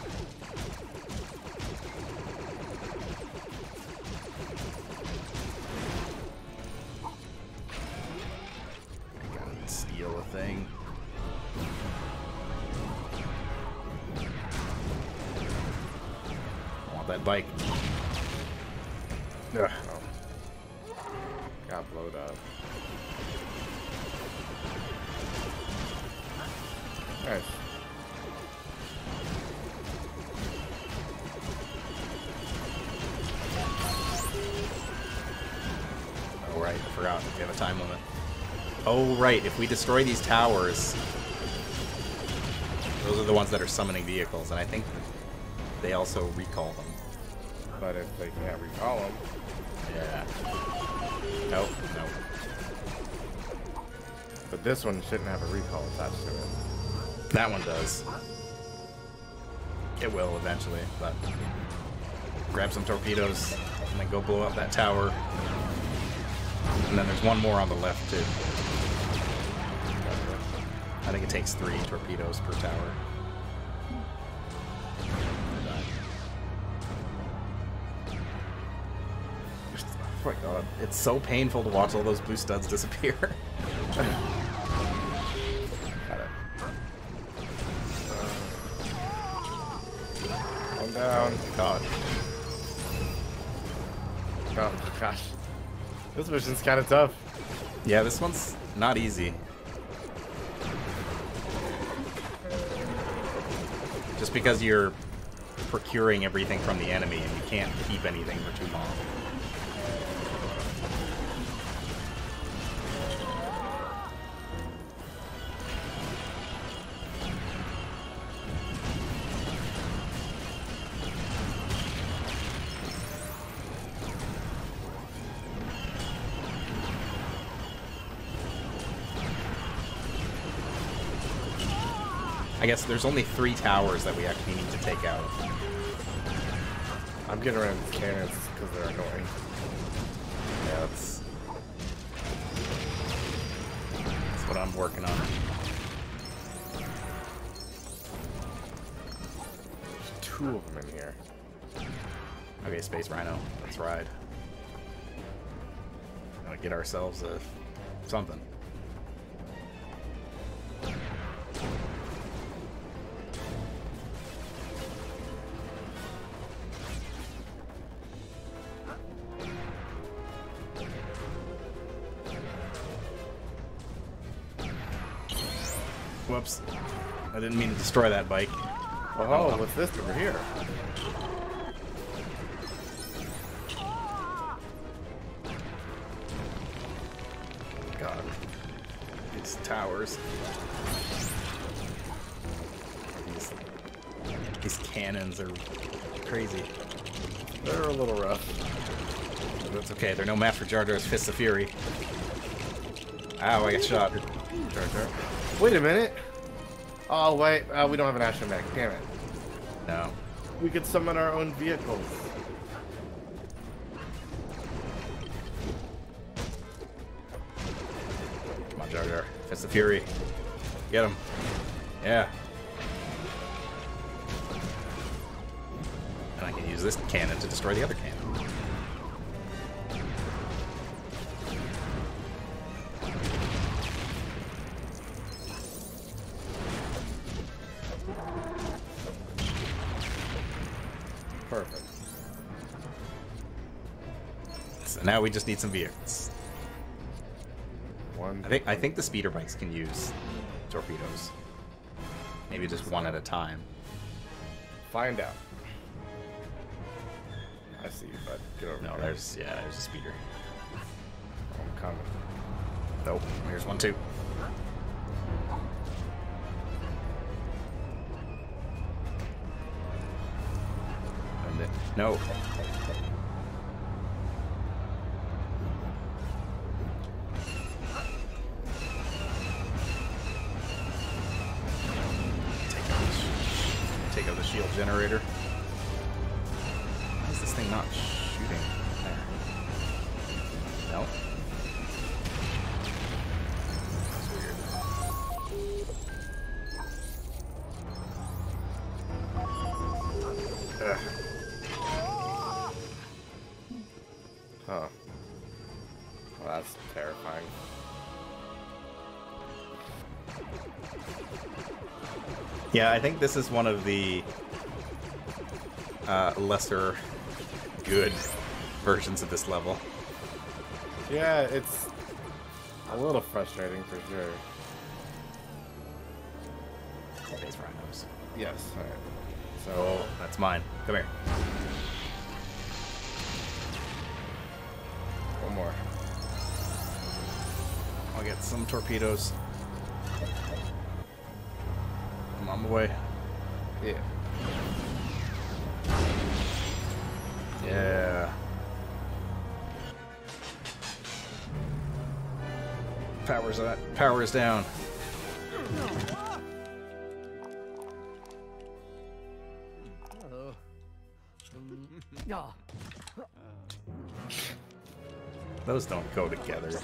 Steal a thing. I want that bike. Ugh. Got blowed up. Nice. Oh, right. I forgot. We have a time limit. Oh, right. If we destroy these towers, those are the ones that are summoning vehicles, and I think they also recall them. But if they can't recall them... Yeah. Nope. Nope. But this one shouldn't have a recall attached to it. That one does. It will eventually, but grab some torpedoes and then go blow up that tower. And then there's one more on the left too. I think it takes 3 torpedoes per tower. Oh my god, it's so painful to watch all those blue studs disappear. Got it. Calm down. God. Oh gosh. This mission's kind of tough. Yeah, this one's not easy. Just because you're procuring everything from the enemy and you can't keep anything for too long. I guess there's only 3 towers that we actually need to take out. I'm getting around these cannons because they're annoying. Yeah, that's what I'm working on. There's 2 of them in here. Okay, Space Rhino, let's ride. Gotta get ourselves a something. Whoops. I didn't mean to destroy that bike. Oh, what's this over here? God. These towers. These cannons are crazy. They're a little rough. But that's okay. They're no match for Jar Jar's Fists of Fury. Ow, I got shot. Jar Jar. Wait a minute. Oh, wait. We don't have an astromech. Damn it. No. We could summon our own vehicles. Come on, Jar Jar. Fist of Fury. Get him. Yeah. And I can use this cannon to destroy the other cannon. Perfect. So now we just need some vehicles. One. I think the speeder bikes can use torpedoes. Maybe just one at a time. Find out. I see you, bud. Get over No, here. there's a speeder. I'm coming. Nope, here's one too. And then, no. sake of the shield generator. Why is this thing not shooting? There. No. Ugh. Huh. Well, that's terrifying. Yeah, I think this is one of the lesser good versions of this level. Yeah, it's a little frustrating for sure. These rhinos. Yes. All right. So Oh, that's mine. Come here. one more. I'll get some torpedoes. I'm on my way. Yeah. Yeah. Power's down. Those don't go together.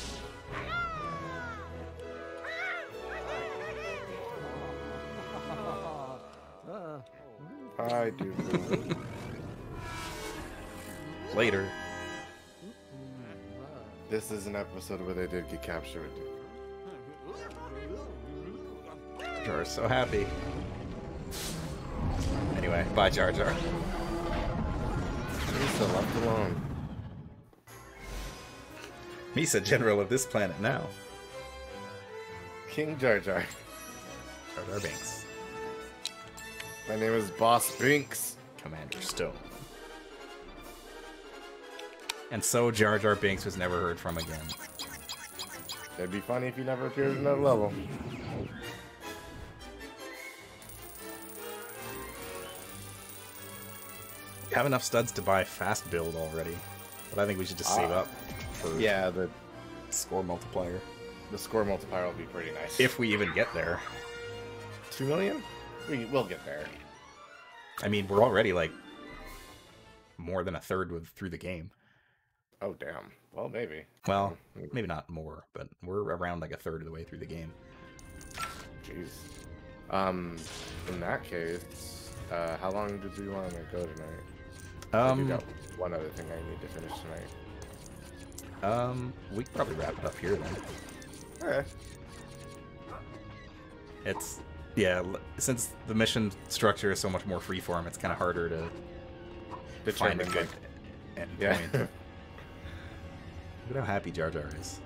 I do. Later. This is an episode where they did get captured. Jar's so happy. Anyway, bye Jar Jar. Lisa left alone. Misa, general of this planet now. King Jar Jar. Jar Jar Binks. My name is Boss Binks. Commander Stone. And so Jar Jar Binks was never heard from again. It'd be funny if you never appeared in that level. We have enough studs to buy fast build already, but I think we should just save up for Yeah, the score multiplier. score multiplier will be pretty nice. If we even get there. 2 million? We'll get there. I mean, we're already like more than a third through the game. Oh, damn. Well, maybe. Well, maybe not more, but we're around like a third of the way through the game. Jeez. In that case, how long did we want to go tonight? I do got one other thing I need to finish tonight. We could probably wrap it up here then. Okay. It's, yeah, since the mission structure is so much more freeform, it's kind of harder to find a Determine, good like- end Yeah. point. Look at how happy Jar Jar is.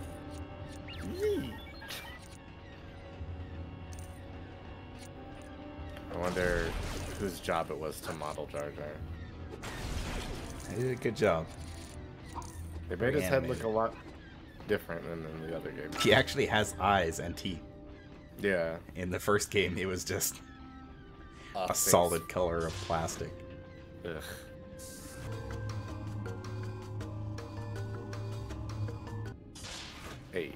I wonder whose job it was to model Jar Jar. He did a good job. They made his head look Animated. a lot different than in the other game. He actually has eyes and teeth. Yeah. In the first game, it was just a Face. solid color of plastic. Ugh. Hey.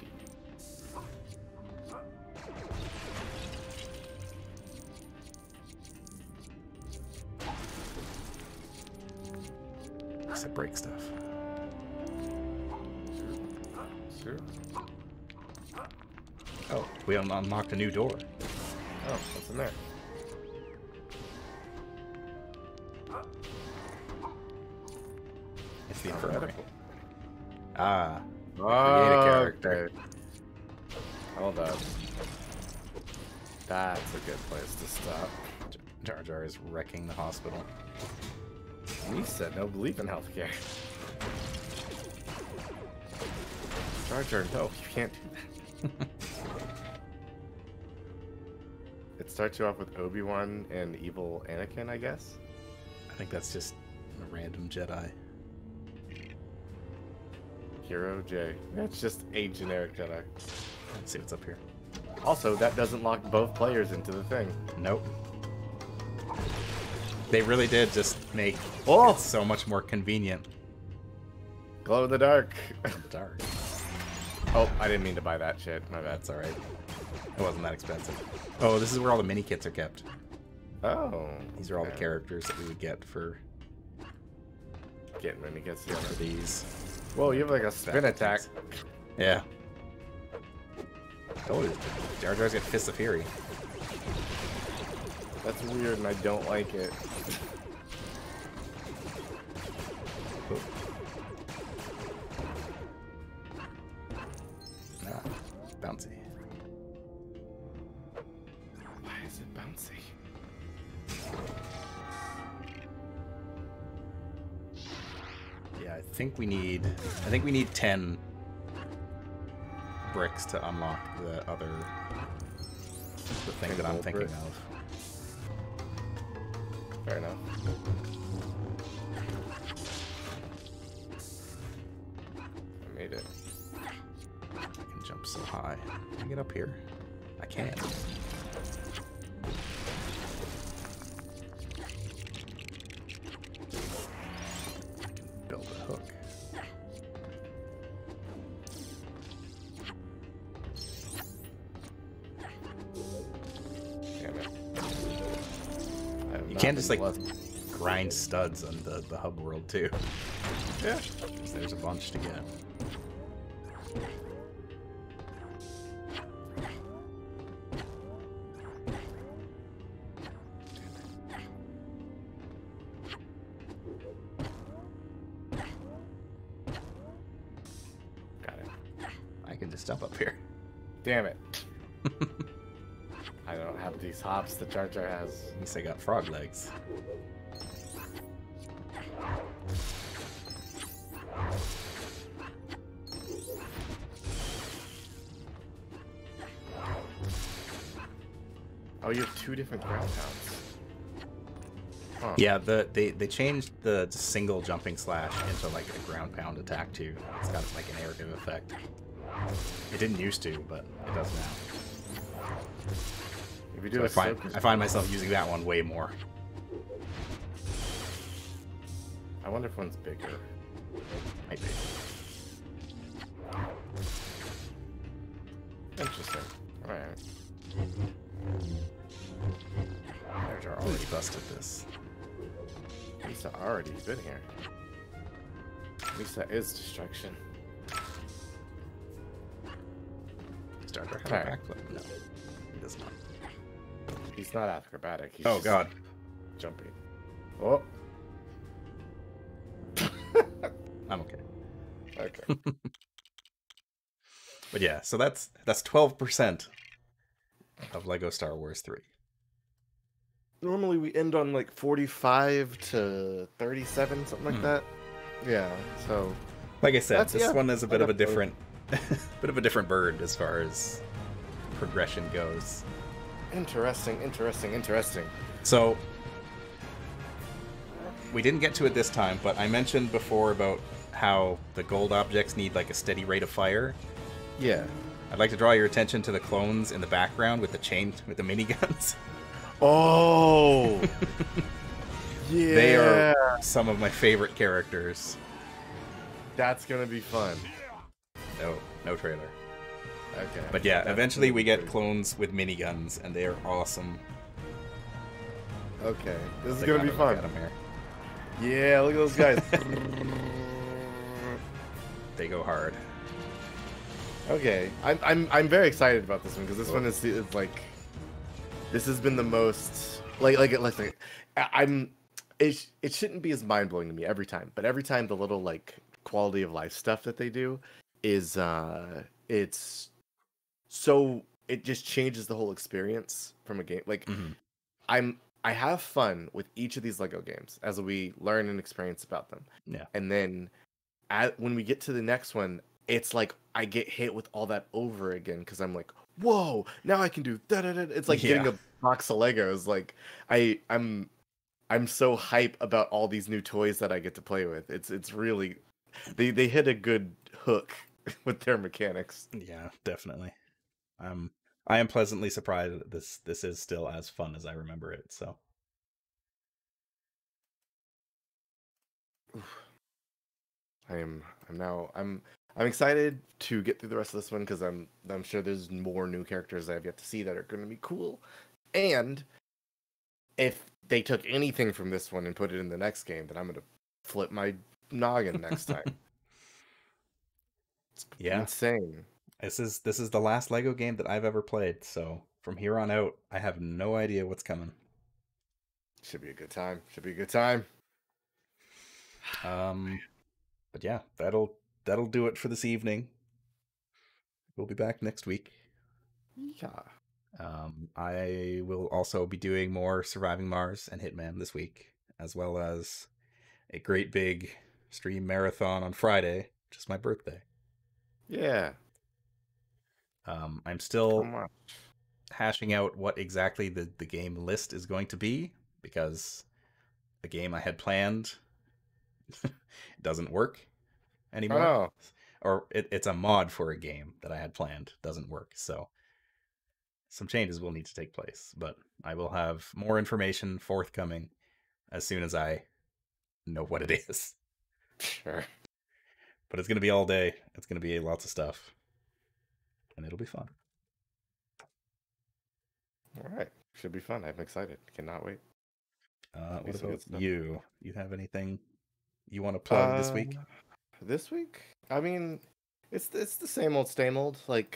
Except break stuff. Sure. Oh, we unlocked a new door. Oh, what's in there? It's the Oh, infirmary. medical. Ah, Oh, create a character. okay. Hold up. That's a good place to stop. Jar Jar is wrecking the hospital. We said no belief in healthcare. Jar Jar, no, you can't do that. It starts you off with Obi-Wan and evil Anakin, I guess. I think that's just a random Jedi. Hero J. That's just a generic Jedi. Let's see what's up here. Also, that doesn't lock both players into the thing. Nope. They really did just make Oh! it so much more convenient. Glow in the dark. Dark. Oh, I didn't mean to buy that shit. My bad. That's alright. It wasn't that expensive. Oh, this is where all the mini kits are kept. Oh. These are all the okay. characters that we would get for Getting when he gets these. Whoa, you have like a spin attack. Yeah. Oh, Jar Jar's got Fists of Fury. That's weird, and I don't like it. Ah, bouncy. Why is it bouncy? Yeah, I think we need 10 bricks to unlock the thing that I'm Gold thinking brick. of. Fair enough. I made it. I can jump so high. Can I get up here? I can. Build a hook. Damn it. I have You can't just like nothing left. grind studs on the hub world too. Yeah. 'Cause there's a bunch to get. Got it. I can just jump up here. Damn it. I don't have these hops that Jar Jar has. At least I got frog legs. Oh, you have 2 different ground pounds. Huh. Yeah, they changed the single jumping slash into like a ground pound attack too. It's got like an aerative effect. It didn't used to, but it does now. If you do So a I find myself using that one way more. I wonder if one's bigger. Might be. Interesting. Alright. Jar Jar already busted this. Lisa already been here. Lisa is destruction. Does Jar Jar have Alright. a backflip? No, he does not. He's not acrobatic. He's Oh just god. jumping. Oh. I'm okay. Okay. But yeah, so that's 12% of Lego Star Wars 3. Normally we end on like 45 to 37, something like that. Yeah. So Like I said, That's- this yeah, one is a bit of a definitely. different bird as far as progression goes. interesting. So we didn't get to it this time, but I mentioned before about how the gold objects need like a steady rate of fire. Yeah. I'd like to draw your attention to the clones in the background with the miniguns. Oh. Yeah. They are some of my favorite characters. That's gonna be fun. No trailer. Okay. But yeah, That's eventually gonna we be get pretty- clones with miniguns, and they are awesome. Okay. This is They gonna be gotta look fun. at 'em here. Yeah. Look at those guys. They go hard. Okay, I'm very excited about this one because this one is like, this has been the most it shouldn't be as mind blowing to me every time, but every time the little like quality of life stuff that they do is it's so it just changes the whole experience from a game. Like Mhm. I have fun with each of these Lego games as we learn and experience about them. Yeah. And then when we get to the next one, it's like I get hit with all that over again because I'm like, whoa, now I can do that. It's like getting Yeah. a box of Legos. Like I'm so hype about all these new toys that I get to play with. It's really they hit a good hook with their mechanics. Yeah, definitely. I am pleasantly surprised that this is still as fun as I remember it. So I'm excited to get through the rest of this one because I'm sure there's more new characters I have yet to see that are going to be cool, and if they took anything from this one and put it in the next game, then I'm gonna flip my noggin next time. It's Yeah. insane. This is the last Lego game that I've ever played, so from here on out, I have no idea what's coming. Should be a good time. Should be a good time. But yeah, that'll do it for this evening. We'll be back next week. Yeah. I will also be doing more Surviving Mars and Hitman this week, as well as a great big stream marathon on Friday, which is my birthday. Yeah. I'm still Come on. hashing out what exactly the game list is going to be, because the game I had planned doesn't work anymore. Oh. Or it's a mod for a game that I had planned doesn't work. So some changes will need to take place, but I will have more information forthcoming as soon as I know what it is. Sure. But it's going to be all day. It's going to be lots of stuff. And it'll be fun. All right. Should be fun. I'm excited. Cannot wait. What some good about stuff. you? You have anything you want to plug this week? This week? I mean, it's the same old. Like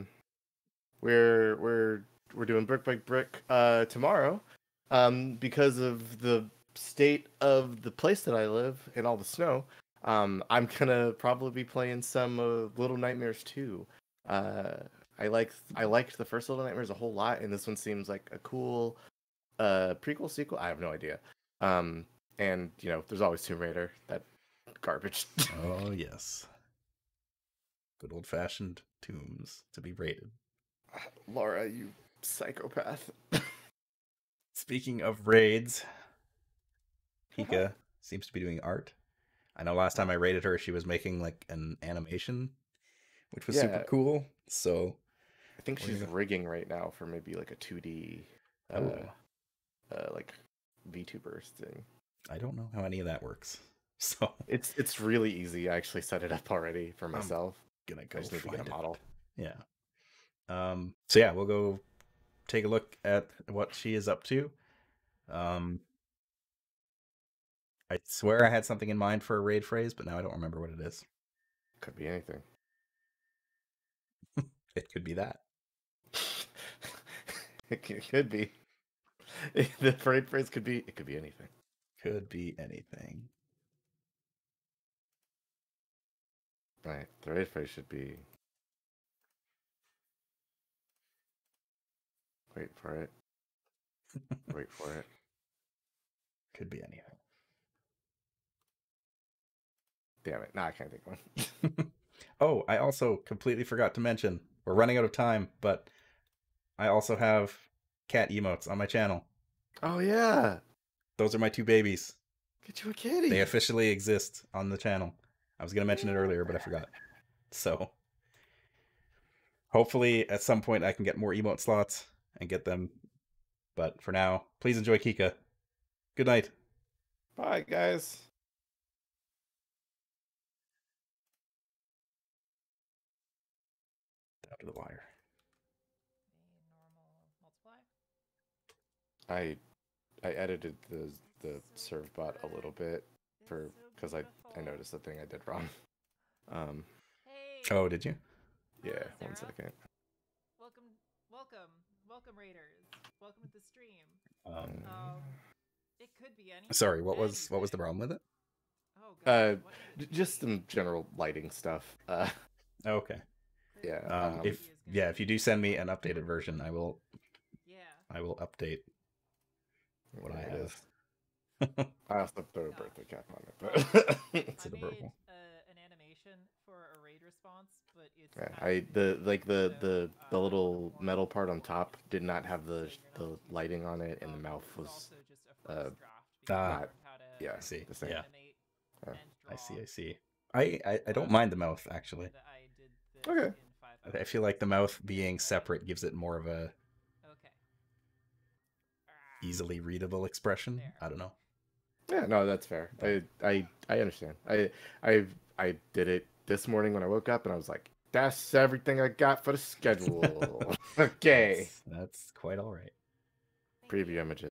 we're doing brick by brick tomorrow. Because of the state of the place that I live and all the snow. I'm gonna probably be playing some Little Nightmares 2. I liked the first Little Nightmares a whole lot, and this one seems like a cool prequel sequel. I have no idea. And you know, there's always Tomb Raider, that garbage. Oh, yes. Good old-fashioned tombs to be rated. Laura, you psychopath. Speaking of raids, Pika seems to be doing art. I know last time I rated her, she was making like an animation, which was super cool. So I think she's rigging right now for maybe like a 2D like VTuber thing. I don't know how any of that works. So it's really easy. I actually set it up already for myself. Gonna go I just need to find get a it. model. Yeah. So yeah, we'll go take a look at what she is up to. I swear I had something in mind for a raid phrase, but now I don't remember what it is. Could be anything. It could be that. It could be. The raid phrase could be. It could be anything. Could be anything. Right. The raid phrase should be. Wait for it. Wait for it. Could be anything. Damn it. Nah, I can't think of one. Oh, I also completely forgot to mention, we're running out of time, but I also have cat emotes on my channel. Oh, yeah. Those are my two babies. Get you a kitty. They officially exist on the channel. I was going to mention it earlier, but I forgot. So hopefully at some point I can get more emote slots and get them. But for now, please enjoy Kika. Good night. Bye, guys. Down to the wire. I edited the serve bot a little bit because I noticed the thing I did wrong. Oh, did you? Yeah, 1 second. Welcome, Raiders. Welcome to the stream. It could be any. Sorry, what was the problem with it? Oh, God, what could it Just be? some general lighting stuff. Oh, okay. Yeah. If you do send me an updated version, I will Yeah. update what I There it have. is. I also threw a birthday cap on it, but It's I made adorable. an animation for a raid response, but it's yeah, actually the little metal part on top did not have the lighting on it, and the mouth was also just a first draft Ah, because I learned how to yeah, I see. the same. Yeah, animate Yeah. and I see. draw. I see. I don't mind the mouth actually. And I did this Okay. in 5 I feel like the mouth being separate gives it more of a Okay. easily readable expression. There. I don't know. Yeah, no, that's fair. I understand. I did it this morning when I woke up, and I was like, "That's everything I got for the schedule." Okay. That's quite all right. Preview images.